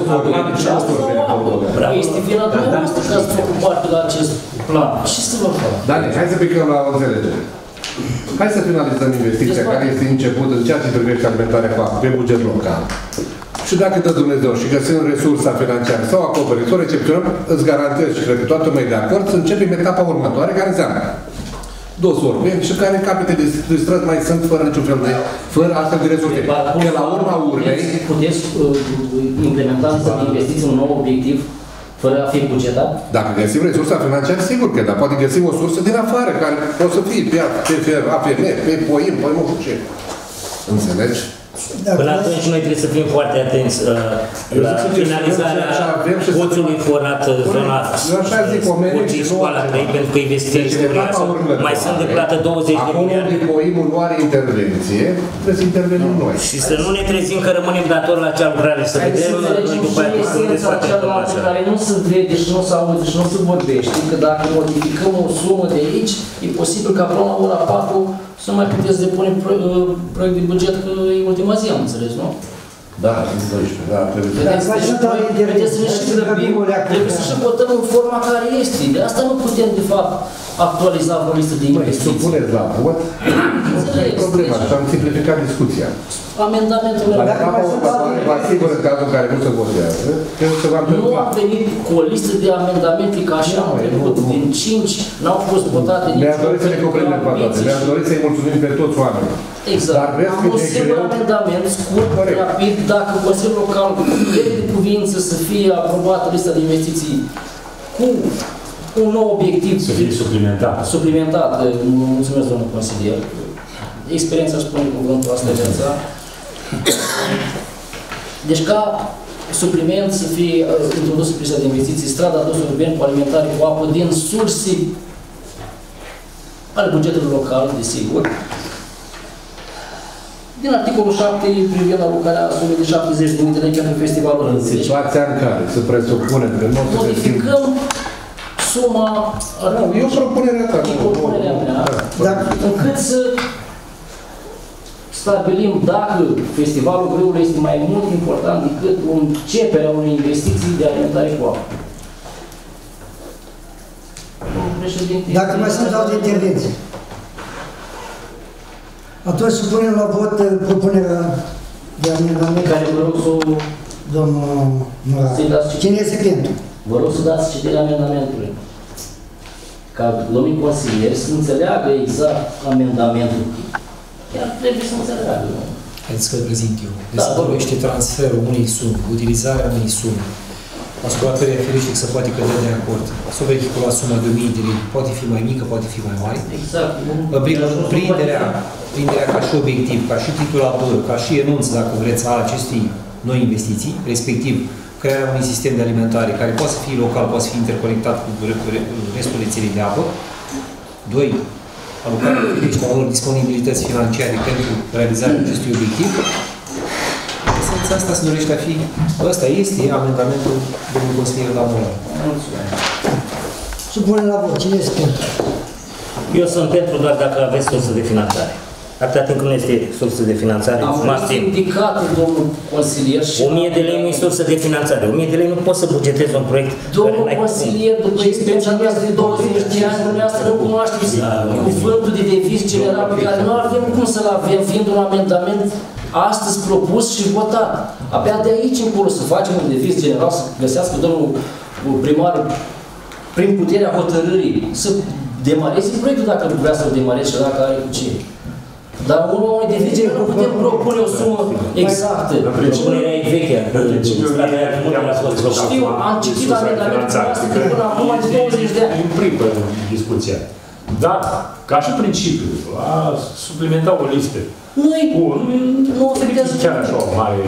este vina dumneavoastră că ați făcut parte la acest plan. Și să vă fac. Dani, hai să plecăm la o înțelegere. Hai să finalizăm investiția care este început în ceea ce privește alimentarea cu apă pe buget local. Și dacă dă Dumnezeu și găsim resursa financiară sau acoperit, o recepționăm, îți garantez și cred că toată lumea e de acord, să începem etapa următoare, care înseamnă dos orbeni și care capete de, de străzi mai sunt fără niciun fel de, fără astfel de resurse. Că la urma urmei... Puteți uh, implementa să investiți un nou obiectiv fără a fi bugetat? Dacă găsim resursa financiară, sigur că da. Poate găsim o sursă din afară, care poate să fie pe A F M, pe POIM, pe nu știu ce. Înțelegi? Până atunci noi trebuie să fim foarte atenți uh, la finalizarea poțului forat zona Curcii Școala trei, pentru că investiția este uriașă. Mai sunt de plată douăzeci de miliarde. Acum unde POIM-ul nu are intervenție, trebuie să intervenim noi. Și să nu ne trezim că rămânem datori la acea lucrare, să vedem noi după aceea cum desfacem așa. Care nu se vede și nu se aude și nu se vorbește, că dacă modificăm o sumă de aici, e posibil ca până la ora patru să nu mai puteți depune proiect de buget, că e ultima zi, am înțeles, nu? Da, în doisprezece, da, trebuie să... Trebuie să ne și grăbim, trebuie să și votăm în forma care este. De asta nu putem, de fapt, actualiza o listă de investiții. Măi, supuneți la vot, nu e problema, și am simplificat discuția. Amendamentul meu. Dar vă asigur în cazul în care nu se votează, că va nu am venit cu o listă de amendamente ca așa am trecut. Din cinci n-au fost votate nici. Mi-am dorit să ne cuprindem pe toate. Mi-am dorit să-i mulțumim pe toți oamenii. Exact. Am un singur amendament scurt, rapid, dacă Consiliul Local crede de cuvință să fie aprobată lista de investiții cu un nou obiectiv. Să fie suplimentat. Suplimentat. Mulțumesc, domnul consilier. Experiența spune cuvântul asta viața. Deci ca supliment să fie uh, introdusă lista de investiții, strada adusă urban cu alimentare cu apă din surse ale bugetului local, desigur. din articolul șapte privind alocarea sumei de șaptezeci de mii de lei pentru festivalul. În situația în care se presupune că nu se modificăm suma... Nu, e o propunere ta. E o propunere mea. Încât să stabilim dacă festivalul grâului este mai mult important decât începerea unei investiții de alimentare cu apă. Dacă mai sunt alte intervenții, atunci supunem la vot propunerea de amendament. Care vă rog să o... Domnul Murat. Cine este pentru? Vă rog să dați citirea amendamentului. Ca domnii consilieri să înțeleagă exact amendamentul. Chiar trebuie să înțeleagă. Haideți că îl prezint eu. Deci se dorește transferul unei sume, utilizarea unei sume, asupra căreia ferește că se poate cădea de acord. S-o vehicula suma de o mie de lei, poate fi mai mică, poate fi mai mare. Exact. Prinderea, prinderea ca și obiectiv, ca și titulatură, ca și enunț, dacă vreți, a acestei noi investiții, respectiv crearea unui sistem de alimentare care poate să fie local, poate să fie interconectat cu restul rețelei de apă. Doi, alocarea crește a unor disponibilități financiare pentru realizarea acestui obiectiv. Esența asta se dorește a fi, ăsta este amendamentul domnului consilier la Mola. Supunem la vot. Cine este pentru? Eu sunt pentru doar dacă aveți sursă de finanțare. Atâta timp când nu este sursă de finanțare, am indicat domnul consilier și... o mie de lei nu e sursă de finanțare. o mie de lei nu poți să bugetezi un proiect. Domnul consilier, după experiența noastră de douăzeci de ani, dumneavoastră nu cunoașteți cuvântul de deviz general pe care nu avem cum să-l avem, fiind un amendament astăzi propus și votat. Abia de aici încolo să facem un deviz general, să găsească domnul primar, prin puterea hotărârii, să demareze proiectul dacă nu vrea să-l demareze și dacă are cu ce. Dar în urma unui deviz general nu putem propune o sumă exactă. Propunerea e veche. Știu, am citit amendamentul noastră de până acum de douăzeci de ani. În primă discuția. Dar, ca și principiu, a suplimenta o listă. Nu-i, nu afectează. Chiar așa o mare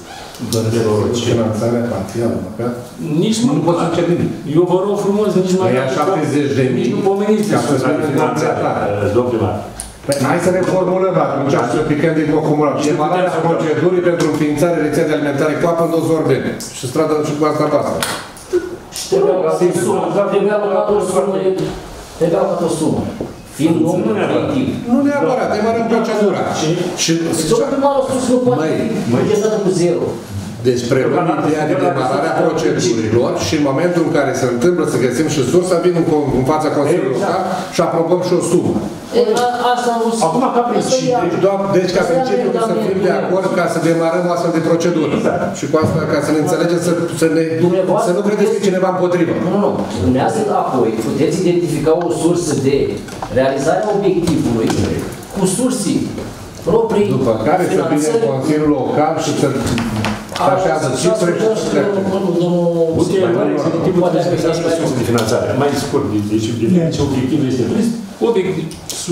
finanțarea parțială, măcar? Nici nu poți face nimic. Eu vă rog frumos, nici mai... Păi șaptezeci de mii. Nici nu pomeniți despre finanțarea, domn primar. Hai să ne formulăm atunci, să picăm din comunal. Demararea procedurii pentru înființarea rețelei de alimentare cu apă în două ordine. Și strada și cu asta pasă. Și trebuie alocat o sumă. Trebuie alocat o sumă. Fiind un obiectiv. Nu neapărat, demarăm procedura. Și domnul primar a spus că nu poate fi bugetată cu zero. Deci preluăm ideea de demararea procedurilor și în momentul în care se întâmplă să găsim și sursa, vin în fața Consiliului Local și aprobăm și o sumă. Asta am văzut. Acum, ca principiu. Deci, ca principiu, să fim de acord ca să demarăm o astfel de procedură. Și cu asta, ca să ne înțelegem, să, să, ne, să nu credeți că cineva împotrivă. Nu, nu, nu. Dumneavoastră, apoi, puteți identifica o sursă de realizare a obiectivului cu sursii proprii. După care să vină Consiliul Local și să așează cifre și să trece. Executivul trebuie să găsească surse de finanțare. Mai scurt, deci definiția obiectivului este obiectiv,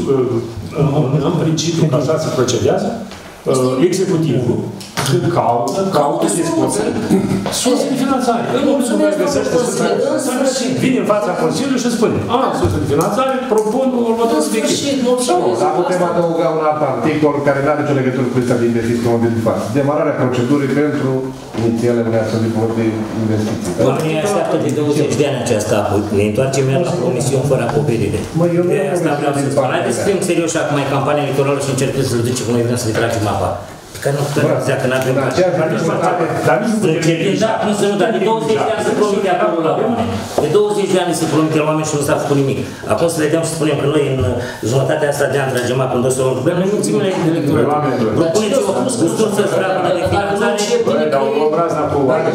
în principiu, că așa se procedează, executivul când caută, caută discuție, surse de finanțare. În momentul în care găsește surse de finanțare și vine în fața Consiliului și spune a, surse de finanțare, propun următorul subiectiv. Dar putem adăuga un alt articol care nu are nicio legătură cu lista de investiții în momentul de față. Demararea procedurii pentru inițiale unei astfel de proiect de investiții. Oamenii așteaptă de douăzeci de ani această apă. Ne întoarcem iar la promisiuni fără acoperire. De asta vreau să spun. Haideți să fim serioși acum, e campania electorală și încercăm să-l ducem cum noi vrem să-i tragem apa. Că nu putem ziua că n-avem pace. Dar nici nu încercăm, da, nu să nu, dar de douăzeci de ani se promite acolo la oameni. De douăzeci de ani se promite la oameni și nu s-a făcut nimic. Acum să le dăm și spunem că noi în jumătatea asta de an tragem apă în dos o problemă, noi mulțimile de electorate. Propuneți-o cu sursă zdravă de finanțare. Dar o obrază cu oameni.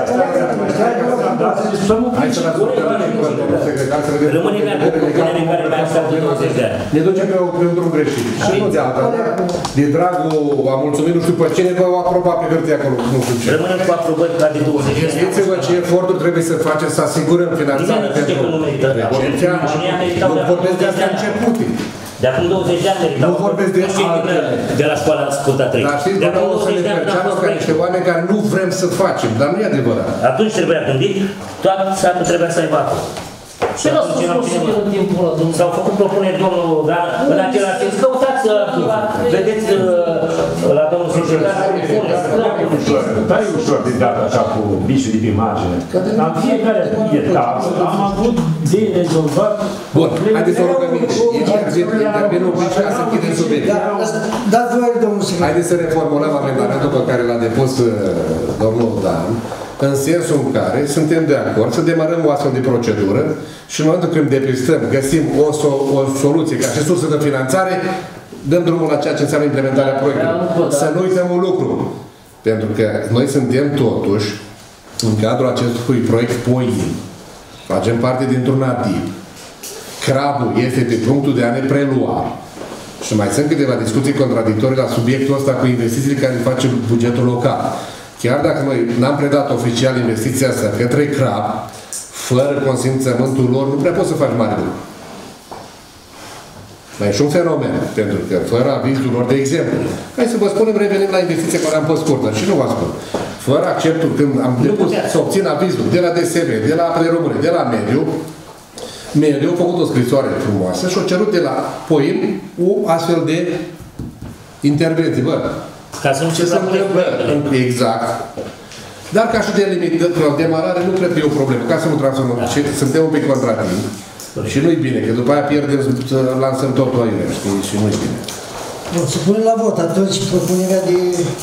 Hai să lăsăm pe rămâne mea cu propunere care mai așteaptă douăzeci de ani. Ne ducem pe un drum greșit. Și nu de alta. De dragul a mulțumit nu știu pe cine vă aproba pe hârtie acolo, nu știu ce. Rămânem cu aprobări ca de douăzeci de ani. Știți-vă ce eforturi trebuie să facem să asigurăm finanțarea pentru nu vorbesc de astea începute. De acum douăzeci de ani meritau. Nu vorbesc de altele. De la școala Scurta trei. Dar știți, vreau să ne perceapă ca niște oameni care nu vrem să facem, dar nu e adevărat. Atunci trebuia gândit, toată satul trebuia să aibă apă. Și la susținere în timpul ăla, domnul. S-au făcut propuneri, domnul, dar în același timp, căutați, vedeți La domnul secretar, Dai ușor de dat așa cu bișul de pe margine. La fiecare etapă am avut de rezolvat. Bun, haideți să o rugăm aici. Intervinul un pic și să închidem subiectul. Dați voie, domnul secretar. Haideți să reformulăm amendamentul pe care l-a depus domnul Dan, în sensul în care suntem de acord să demarăm o astfel de procedură și în momentul când depistăm, găsim o, so o soluție ca și sursă de finanțare, dăm drumul la ceea ce înseamnă implementarea proiectului. Să nu uităm un lucru. Pentru că noi suntem totuși în cadrul acestui proiect P O I N. Facem parte dintr-un A D I P. Crabul este pe punctul de a ne prelua. Și mai sunt câteva discuții contradictorii la subiectul ăsta cu investițiile care face bugetul local. Chiar dacă noi n-am predat oficial investiția asta către Crab, fără consimțământul lor, nu prea poți să faci mare lucru. Mai e și un fenomen, pentru că fără avizul lor, de exemplu, hai să vă spunem, revenim la investiția care am fost scurtă și nu vă spun. Fără acceptul, când am depus să obțin avizul de la D S B, de la Apele Române, de la Mediu, Mediu a făcut o scrisoare frumoasă și a cerut de la P O I N o astfel de intervenție. Bă, ca să nu ce se întâmplă? Exact. Dar ca și de limită, demarare, nu cred că e o problemă. Ca să nu transformăm, da. Suntem un pic contratimp. Și nu-i bine, că după aia pierdem, lansăm totul aiurea, știi? Și nu-i bine. Bun, să punem la vot atunci propunerea de...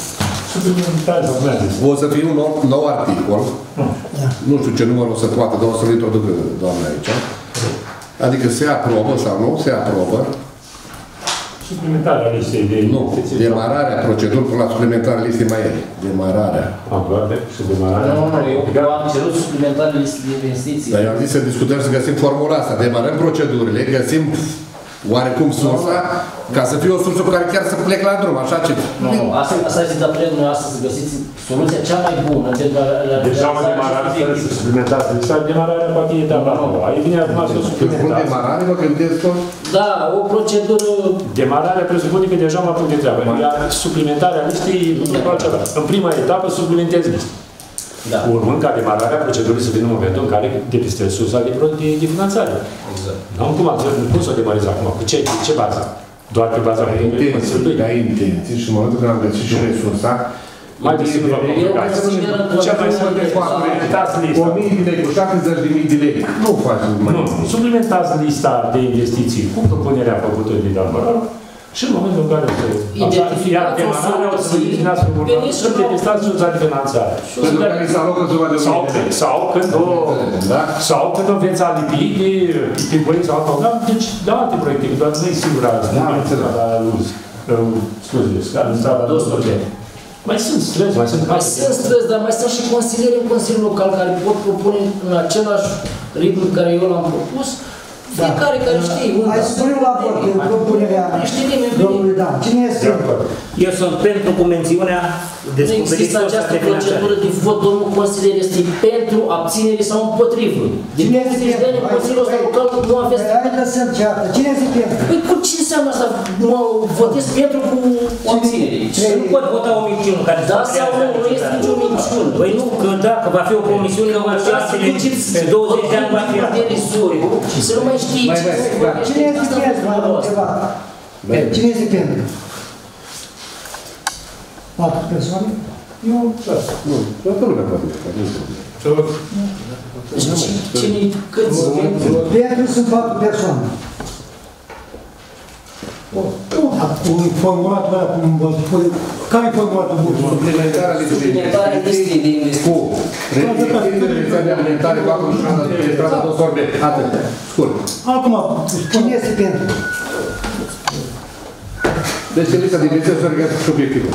O să fie un nou, nou articol. Da. Nu știu ce număr o să poată, dar o să-l introducă doamna aici. Adică se aprobă sau nu se aprobă. Suplimentarea listei de... Nu, demararea procedurii la suplimentarea listei mai e. Demararea. Am doar de și demararea. Nu, nu, eu am cerut suplimentarea listei de investiții. Dar eu am zis să discutăm să găsim formula asta. Demarăm procedurile, găsim oarecum sursa, ca să fie o sursă pe care chiar să plec la drum, așa ce... Nu, nu, asta, asta este de apelul noi astăzi, să găsiți soluția cea mai bună pentru a... Deja am demarat fără să suplimentați. Deci demararea poate e etapa nouă. Aici vine acum să o suplimentați. Demarare, vă gândesc tot? Da, o procedură... Demararea presupune că deja m-a pus de treabă. Iar suplimentarea listei nu altceva. În prima etapă suplimentez lista. Da. Urmând ca demararea procedurii să vină în momentul în care depistez sursa de, de, de finanțare. Exact. Nu cum, cum să o demarez acum? Cu ce, ce bază? Doar pe baza de intenții, de intenții și în momentul când am găsit și resursa, mai de să nu vă complicați. Cea mai mult de suplimentați lista. o mie de lei, cu șaptezeci de mii de lei. Nu faci mai Nu, suplimentați lista de investiții cu propunerea făcută de Dalmărar și în momentul în care se iar demararea o să definească următor și depistați sursa de finanțare. Sau când o sau când o veți alipi de proiect sau alt program, deci de alte proiecte, doar nu e singura la luz. Scuze, la două sute. Mai sunt străzi, mai sunt... Mai sunt străzi, dar mai sunt și consilieri în Consiliul Local care pot propune în același ritm care eu l-am propus. Fiecare care știe unde... Hai să punem la vot propunerea domnului Dan. Cine este? Eu sunt pentru cu mențiunea descoperirii. Nu există această procedură de vot, domnul consilier este pentru, abținere sau împotrivă. Cine este pentru? În Consiliul Local nu aveți... Hai să se înceapă. Cine este pentru? Păi cu ce înseamnă asta? Mă votez pentru cu abținere. Nu pot vota o minciună care... Da sau nu? Nu este nicio minciună. Păi nu, că dacă va fi o promisiune, nu va fi pe douăzeci de ani va fi... de risuri. Și să nu mai știi ce se vorbește. Cine este pentru? Cine este pentru? Patru persoane? Nu, nu, toată lumea poate. Cine, câți? Pentru sunt patru persoane. Acum e formulatul ăla, cum vă spune, care e formulatul bun? Suplimentarea listei de investiții. Cu rețea de alimentare, patru și unu de stradă, două sorbe. Atât. Scurt. Acum, cine este pentru? Deci lista de investiții să regăsesc și obiectivul.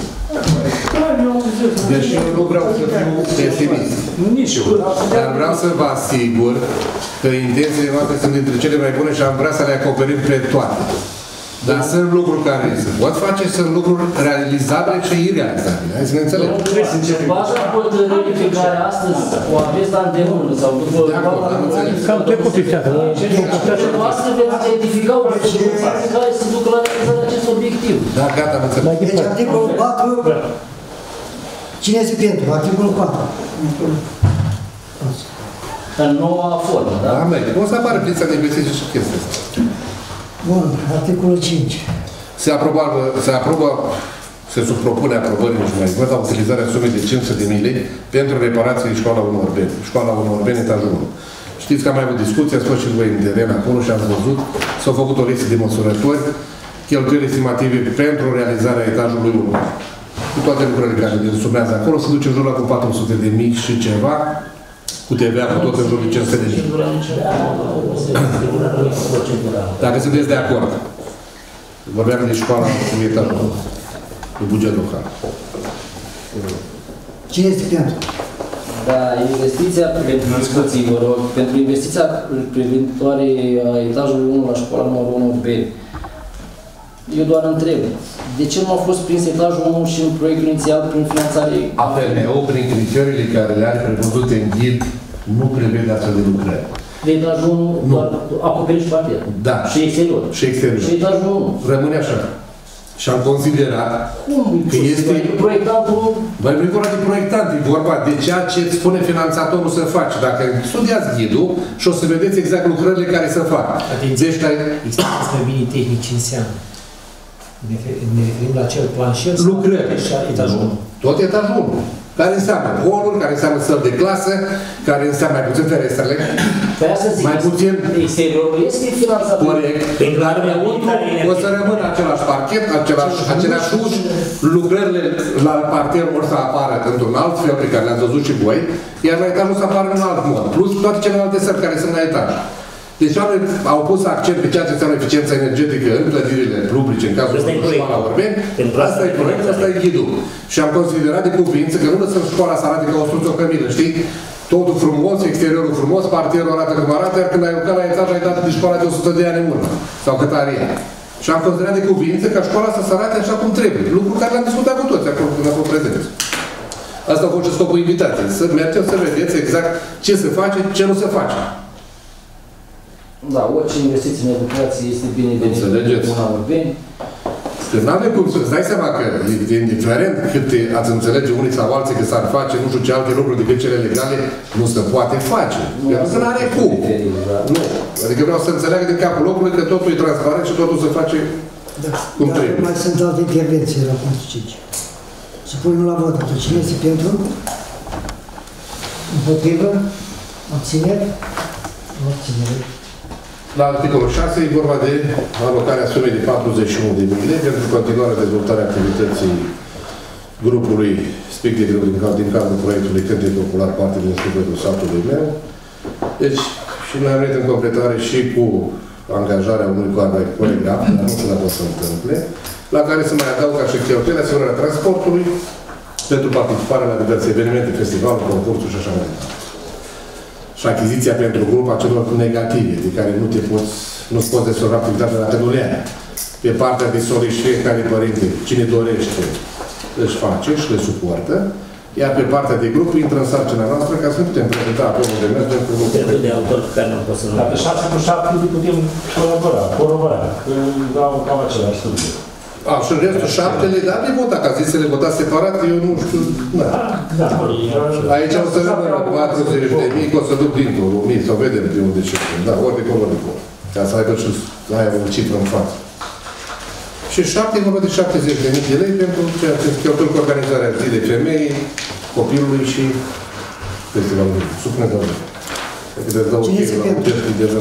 Deci nu vreau să fiu pesimist. Nici eu. Dar vreau să vă asigur că intențiile noastre sunt dintre cele mai bune și am vrea să le acoperim pe toate. Dar sunt lucruri care se pot face, sunt lucruri realizabile și irealizabile. Hai să ne înțelegem. Baza hotărârii pe care astăzi o aveți la îndemână sau după... Cam trecut pe fiată. Dumneavoastră veți identifica o procedură care să ducă la realizarea acest obiectiv. Da, gata, am înțeles. Deci articolul patru... Cine este pentru? Articolul patru. În noua formă, da? Da, merge. O să apară lista de investiții și chestia asta. Bun, articolul cinci. Se aprobă, se aprobă, se subpropune aprobării și mai văd la utilizarea sumei de cinci sute de mii lei pentru reparații școala unu Orbeni, școala unu Orbeni, etajul unu. Știți că am mai avut discuție, ați fost și voi în teren acolo și ați văzut, s-au făcut o listă de măsurători, cheltuieli estimative pentru realizarea etajului unu. Cu toate lucrurile care le sumează acolo, se duce în jur la cu patru sute de mii și ceva, cu T V A, cu tot în jur de cinci sute de mii. Dacă sunteți de acord. Vorbeam de școala cu etajul unu, de buget local. Cine este pentru? Da, investiția, pentru discuții, vă rog, pentru investiția privitoare a etajului unu la școala numărul unu B, eu doar întreb, de ce nu a fost prins etajul unu și în proiectul inițial prin finanțare? A P N O, prin criteriile care le are prevăzute în ghid, nu prevede astfel de lucrări. De etajul unu, doar acoperiș și parter. Da. Și exterior. Și exterior. Și etajul unu. Rămâne așa. Și am considerat Cum că este... proiectantul... Băi, nu e vorba de proiectant, e vorba de ceea ce îți spune finanțatorul să faci. Dacă studiați ghidul și o să vedeți exact lucrările care se fac. Atenție, deci, ai... explicați mai bine tehnic ce înseamnă. Ne referim la acel planșer lucrări. Și etajul unu. Tot etajul unu. Care înseamnă holuri, care înseamnă săli de clasă, care înseamnă mai puțin ferestrele, mai puțin... Exteriorul este finanțat. Corect. Dar înăuntru o să rămână același parchet, același, aceleași uși, lucrările la parter vor să apară într-un alt fel pe care le-ați văzut și voi, iar la etajul să apară în alt mod. Plus toate celelalte săli care sunt la etaj. Deci oamenii au pus accent pe ceea ce înseamnă eficiența energetică în clădirile publice, în cazul școala Orbeni. Asta e proiectul, asta e ghidul. Și am considerat de cuvință că nu lăsăm școala să arate ca o struță o cămină, știi? Totul frumos, exteriorul frumos, parterul arată cum arată, iar când ai urcat la etaj ai dat de școala de o sută de ani în urmă. Sau cât are ea. Și am considerat de cuvință ca școala să se arate așa cum trebuie. Lucru care l-am discutat cu toți acolo când am fost prezenți. Asta a fost și scopul invitației. Să mergem să vedeți exact ce se face, ce nu se face. Da, orice investiție în educație este binevenită. Înțelegeți? Că nu avem cum să îți dai seama că e indiferent cât ați înțelege unii sau alții că s-ar face nu știu ce alte lucruri decât cele legale, nu se poate face. Pentru că nu are cum. Nu. Adică vreau să înțeleagă din capul locului că totul e transparent și totul se face da, cum da, trebuie. Mai sunt alte intervenții la punctul cinci. Să punem la vot atunci. Cine este pentru? Împotrivă? Abțineri? Abțineri. La articolul șase e vorba de alocarea sumei de patruzeci și unu de mii lei pentru continuarea dezvoltarea activității grupului Spic de Greu din, din cadrul proiectului Cântec Popular, parte din sufletul satului meu. Deci, și noi am venit în completare și cu angajarea unui coregraf, dar nu știu dacă o să întâmple, la care se mai adaugă și cheltuielile asigurarea transportului pentru participarea la diverse evenimente, festivaluri, concursuri și așa mai departe. Și achiziția pentru grup a celor negative, de care nu te poți, nu-ți poți desfășura activitatea dacă nu le ai. Pe partea de solici, fiecare părinte, cine dorește, își face și le suportă, iar pe partea de grup intră în sarcina noastră ca să nu putem prezenta apelul de mers pentru grupul. Pentru de autor care nu pot să nu... Dacă șase cu șapte putem colabora, colabora, că dau cam același studiu. A, și în restul șaptele, dar le vota, ca zis să le vota separat, eu nu știu, da. Da. Aici o să rămână patruzeci de mii, că o să duc dintr-o mii, sau vedem de unde și cum. Da, ori de acolo, ori de acolo. Ca să aibă și aia o cifră în față. Și șapte, e vorba de șaptezeci de mii de lei pentru ceea ce cheltuieli cu organizarea zi de femei, copilului și festivalului. Supune doamne. Cine se pentru?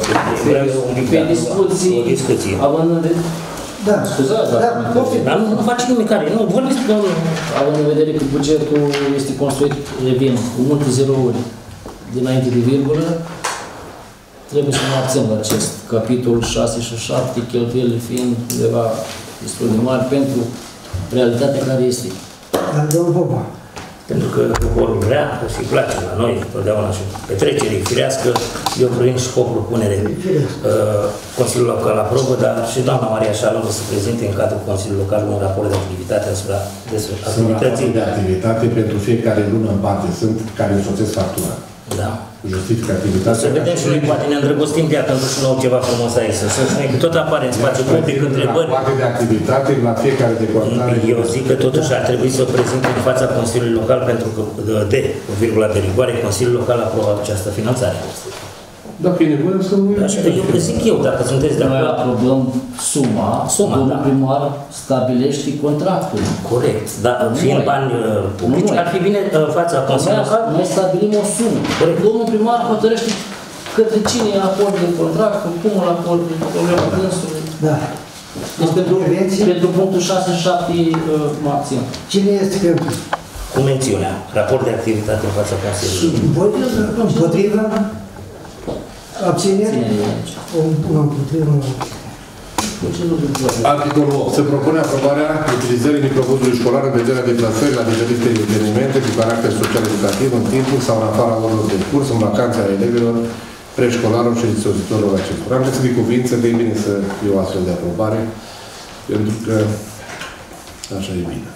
Pe discuții, o discuție. având în vedere... Da, scuzați, da, poftim. Dar nu, nu face nimic care, nu, vorbiți, domnul. Având în vedere că bugetul este construit, revin, cu multe zerouri dinainte de virgulă, trebuie să ne abțem la acest capitol șase și șapte, cheltuielile fiind undeva destul de mari pentru realitatea care este. dar domnul Popa. Pentru că poporul vrea, că se-i place la noi, totdeauna și petrecere firească, eu prin și o propunere. Uh, Consiliul Local aprobă, dar și doamna Maria Șală o să prezinte în cadrul Consiliului Local un raport de activitate asupra despre activității. de activitate pentru fiecare lună în parte. Sunt care însoțesc factura. Da. Justifică activitatea. Să vedem și noi, poate ne îndrăgostim de ea pentru și nou ceva frumos aici. Să spune că tot apare în spațiu public întrebări. Parte de activitate la fiecare decontare. Eu zic că totuși ar trebui să o prezinte în fața Consiliului Local pentru că de, o virgulă de rigoare, Consiliul Local aprobă această finanțare. Dacă e nevoie să nu... Așa, eu zic eu, dacă sunteți de Noi acord. aprobăm suma, Suma, domnul da. primar stabilește contractul. Corect, dar fiind Noi. bani uh, publici, Noi. ar fi bine în fața Consiliului Noi, Local. noi stabilim o sumă. Corect. Domnul primar hotărăște către cine e acordul contractul, cum îl acordul, problema dânsului. Da. Deci pentru, Intervenție? pentru punctul șase șapte uh, maxim. Cine este pentru? Cu mențiunea, raport de activitate în fața Consiliului. Împotrivă? Abțineri? Ține-ne aici. Nu, împotrivă. Cu ce nu duc? Articolul opt. Se propune aprobarea utilizării microbuzului școlar în vederea deplasării la diferite evenimente cu caracter social-educativ în timpul sau în afara orilor de curs, în vacanța elevilor, preșcolarilor și disozitorilor acestora. Am găsit de cuvință că e bine să fie o astfel de aprobare, pentru că așa e bine.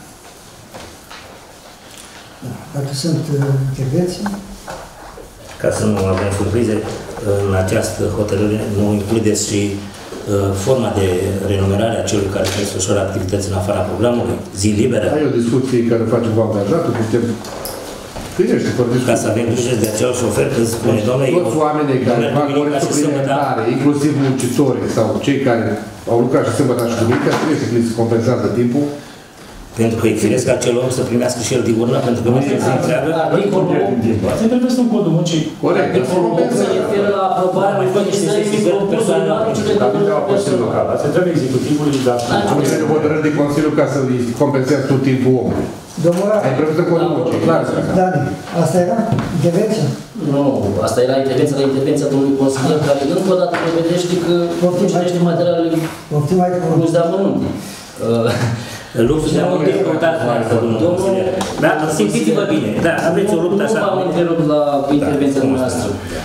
Dacă sunt uh, intervenții, Ca să nu avem surprize, în această hotărâre nu includeți și uh, forma de renumerare a celui care desfășoară activități în afara programului, zi liberă, Ai o discuție care facem cu angajatul, putem... Finește, fără ca discuție. să avem grijă de acel șofer când spune, doamne, Toți oamenii care fac ore suplimentare, inclusiv muncitorii sau cei care au lucrat și sâmbătă și duminică, trebuie să li se compensează timpul. pentru că e firesc ca acel om să primească și el diurna, pentru că nu este zi întreagă. Articolul opt. Ați întrebat în codul muncii. Corect. Articolul opt se referă la aprobarea utilizării microbuzului la Dacă nu au Consiliul Local, ați întrebat executivului, dar... Am găsit de hotărâri de Consiliu ca să-i compensezi tot timpul omului. domnul Ai prevăzut în codul muncii, clar. Dani, asta era intervenția? Nu, asta era intervenția la intervenția domnului consilier, care încă o dată prevedește că funcționește materialele Poftim mai cu... lux de amănunte. Luptul de amănunte e purtat, domnul consilier. Da, simțiți-vă bine. Da, aveți o luptă așa. Nu v-am întrerupt la intervenția noastră.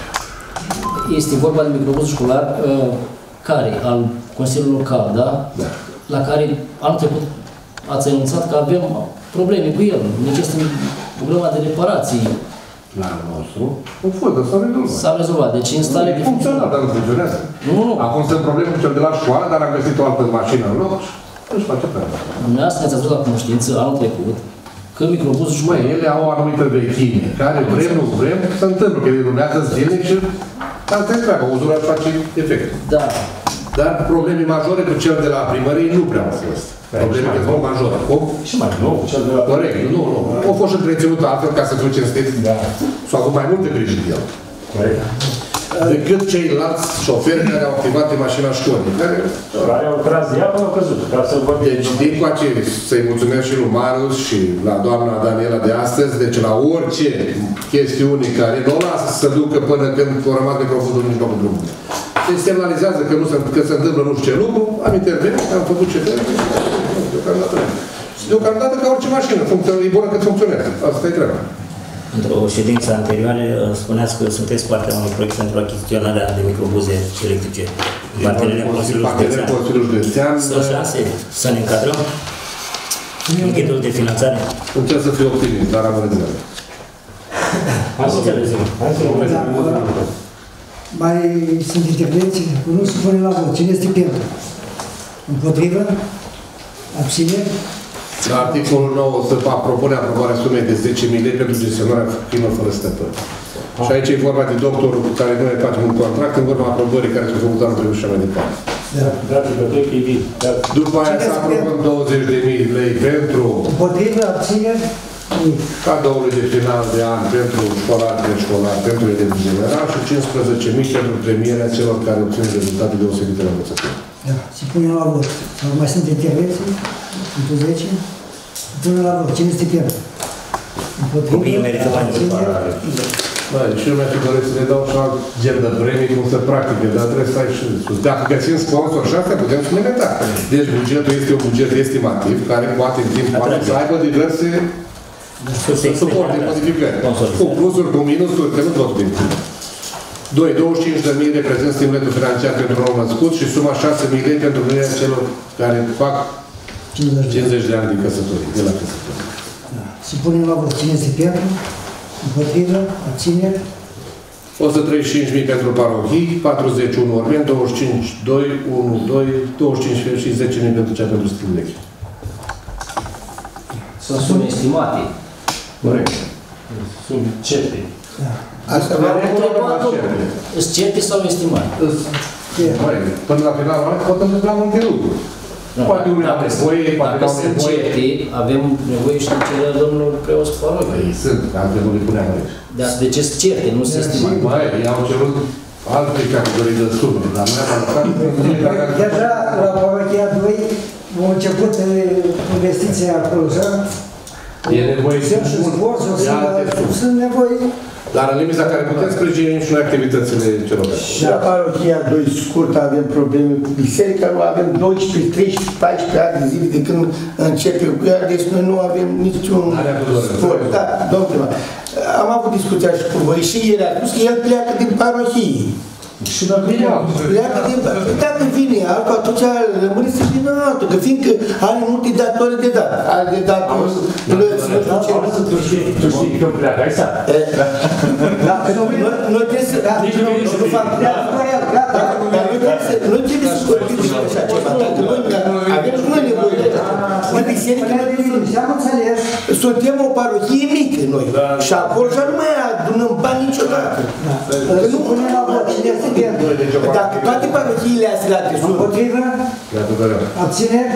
Este vorba de microbuz școlar uh, care, al Consiliului Local, da? Da. La care anul trecut ați anunțat că avem probleme cu el. Necesită o grămadă de reparații. La anul nostru, au fost, dar s-a rezolvat. S-a rezolvat. Deci instalare de Funcționat, dar nu funcționează. Nu, nu. Acum sunt probleme cu cel de la școală, dar am găsit o altă mașină în loc și își face treaba. Dumneavoastră ne-ați adus la cunoștință anul trecut că microbuzul școlar... Măi, ele au o anumită vechime, care vrem, nu vrem, se întâmplă, că ele rulează zilnic și asta e treaba, uzura își face efect. Da. Dar probleme majore cu cel de la primărie nu prea au fost. Probleme că sunt majore. Cum? Și mai nou, cel de la... Corect, nu, nu. Au fost întreținut altfel ca să fiu cinstit. Da. S-au avut mai multe griji de el. Corect. Decât ceilalți șoferi care au activat în mașina școlii. Care... Care au tras de ea până au căzut, ca să vorbim. Deci, din coace, să-i mulțumesc și lui Marius și la doamna Daniela de astăzi, deci la orice chestiune care nu o lasă să se ducă până când o rămas microfonul în mijlocul drumului. Deci semnalizează că, nu se, că se întâmplă nu știu ce lucru, am intervenit, am făcut ce trebuie, deocamdată. Deocamdată ca orice mașină, e bună cât funcționează. Asta e treaba. Într-o ședință anterioară spuneați că sunteți partea unui proiect pentru achiziționarea de microbuze electrice. Parteneria Consiliului Parteneria Județean. Consiliului Județean. Sunt șanse să ne încadrăm în ghidul de finanțare? Încerc să fiu optimist, dar am de mele. Hai să vedem. Hai să vedem. Mai sunt intervenții? Nu se pune la vot. Cine este pentru? Împotrivă? Abțineri? La articolul nouă se propune aprobarea sumei de zece mii lei pentru gestionarea crimă fără stăpân. Și aici e vorba de doctorul cu care noi facem un contract, în urma aprobării care s-au făcut anul trecut și așa mai departe. Da. Da, bibliotecă e bine. După aia să aprobăm douăzeci de mii lei pentru Împotrivă? Abțineri? cadourile de final de an pentru școlari, preșcolari, pentru elevi general și cincisprezece mii pentru premierea celor care obțin rezultate deosebite la învățătură. Da. Se pune la vot. Sau mai sunt intervenții? Pentru zece? Se pune la vot. Cine este pentru? Împotrivă? Copiii merită bani. Da, și eu mi-aș fi doresc să le dau și alt gen de premii cum se practică, dar trebuie să ai și sus. Dacă găsim sponsor și astea, putem suplementa. Deci bugetul este un buget estimativ care poate în timp poate să aibă diverse suporte, modificări. Cu plusuri, cu minusuri, că nu tot din doi. douăzeci și cinci de mii reprezintă stimulentul financiar pentru nou născut și suma șase mii lei pentru numirea celor care fac cincizeci de ani de căsătorie, de la căsătorie. Da. Se pune la vot. Cine este pentru? Împotrivă? Abțineri? o sută treizeci și cinci mii pentru parohii, patruzeci și unu ormen, douăzeci și cinci, doi, unu, doi, douăzeci și cinci și zece mii pentru cea pentru stil. Sunt sume estimate. Corect. Sunt certe. Asta Îți certe sau estimare? Măi, până la final, pot întâmpla multe lucruri. Poate unii au nevoie, poate nu au nevoie. Dacă sunt certe, avem nevoie și de cererea domnului preos Parohi. Păi sunt, altfel nu le puneam aici. Dar de ce sunt certe, nu se estimare? Mai, i-au cerut alte categorii de sume, dar noi am arătat... Deja la Parohia doi au început investiția acolo, așa? E nevoie Sunt și zborzuri, sunt nevoi. Dar în limita care putem sprijini și noi activitățile celor. Și la Parohia doi scurt avem probleme cu biserica, nu avem doisprezece, treisprezece, paisprezece ani de zile de când începe cu ea, deci noi nu avem niciun sport. Da, domnule, am avut discuția și cu voi și el a spus că el pleacă din parohie. Și dacă vine altul. Pleacă din parohie. Dacă vine altul, atunci rămâne să vină altul, că fiindcă are multe datorii de dat. Are de dat plăți, nu știu ce. Tu știi că pleacă, ai stat. Noi trebuie să... Nu fac gata. Noi trebuie să vorbim despre așa ceva. Dacă noi avem și noi nevoie de asta. În biserică suntem o parohie mică noi. Și acolo și nu mai adunăm bani niciodată. Că nu punem la vot. Dacă toate parohiile astea la tesur... Împotrivă? Abțineri?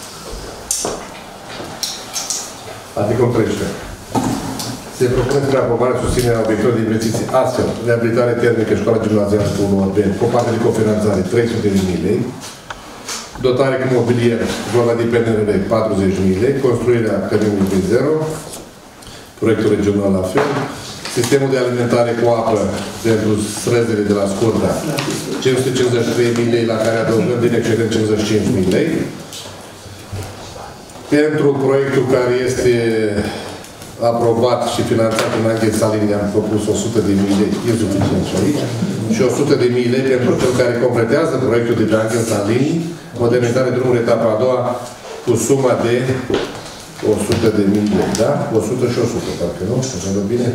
Articol treisprezece. Se propune spre aprobarea susținerea obiectelor de investiții astfel, reabilitare termică, școala gimnazială cu unu Orbeni, cu o parte de cofinanțare trei sute de mii lei, dotare cu mobilier, vorba de P N R L patruzeci de mii lei, construirea Academiei de zero, proiectul regional la fel, sistemul de alimentare cu apă pentru străzile de la Scurda, cinci sute cincizeci și trei de mii lei, la care adăugăm din excedent cincizeci și cinci de mii lei. Pentru proiectul care este aprobat și finanțat în Angel Salini, am propus o sută de mii lei, e suficient și aici, și o sută de mii lei pentru cel care completează proiectul de Angel Salini, modernizare drumului etapa a doua, cu suma de o sută de mii lei, da? o sută și o sută, parcă nu? Așa de bine?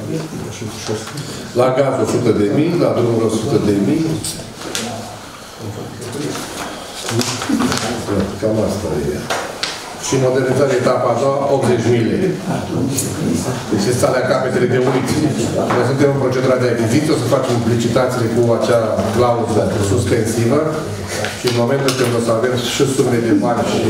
La gaz o sută de mii, la drumul o sută de mii. Cam asta e. Și modernizarea etapa a doua, optzeci de mii lei. Deci este alea capetele de uniți. Noi suntem în procedura de achiziție, o să facem licitațiile cu acea clauză suspensivă și în momentul când o să avem și sumele de bani și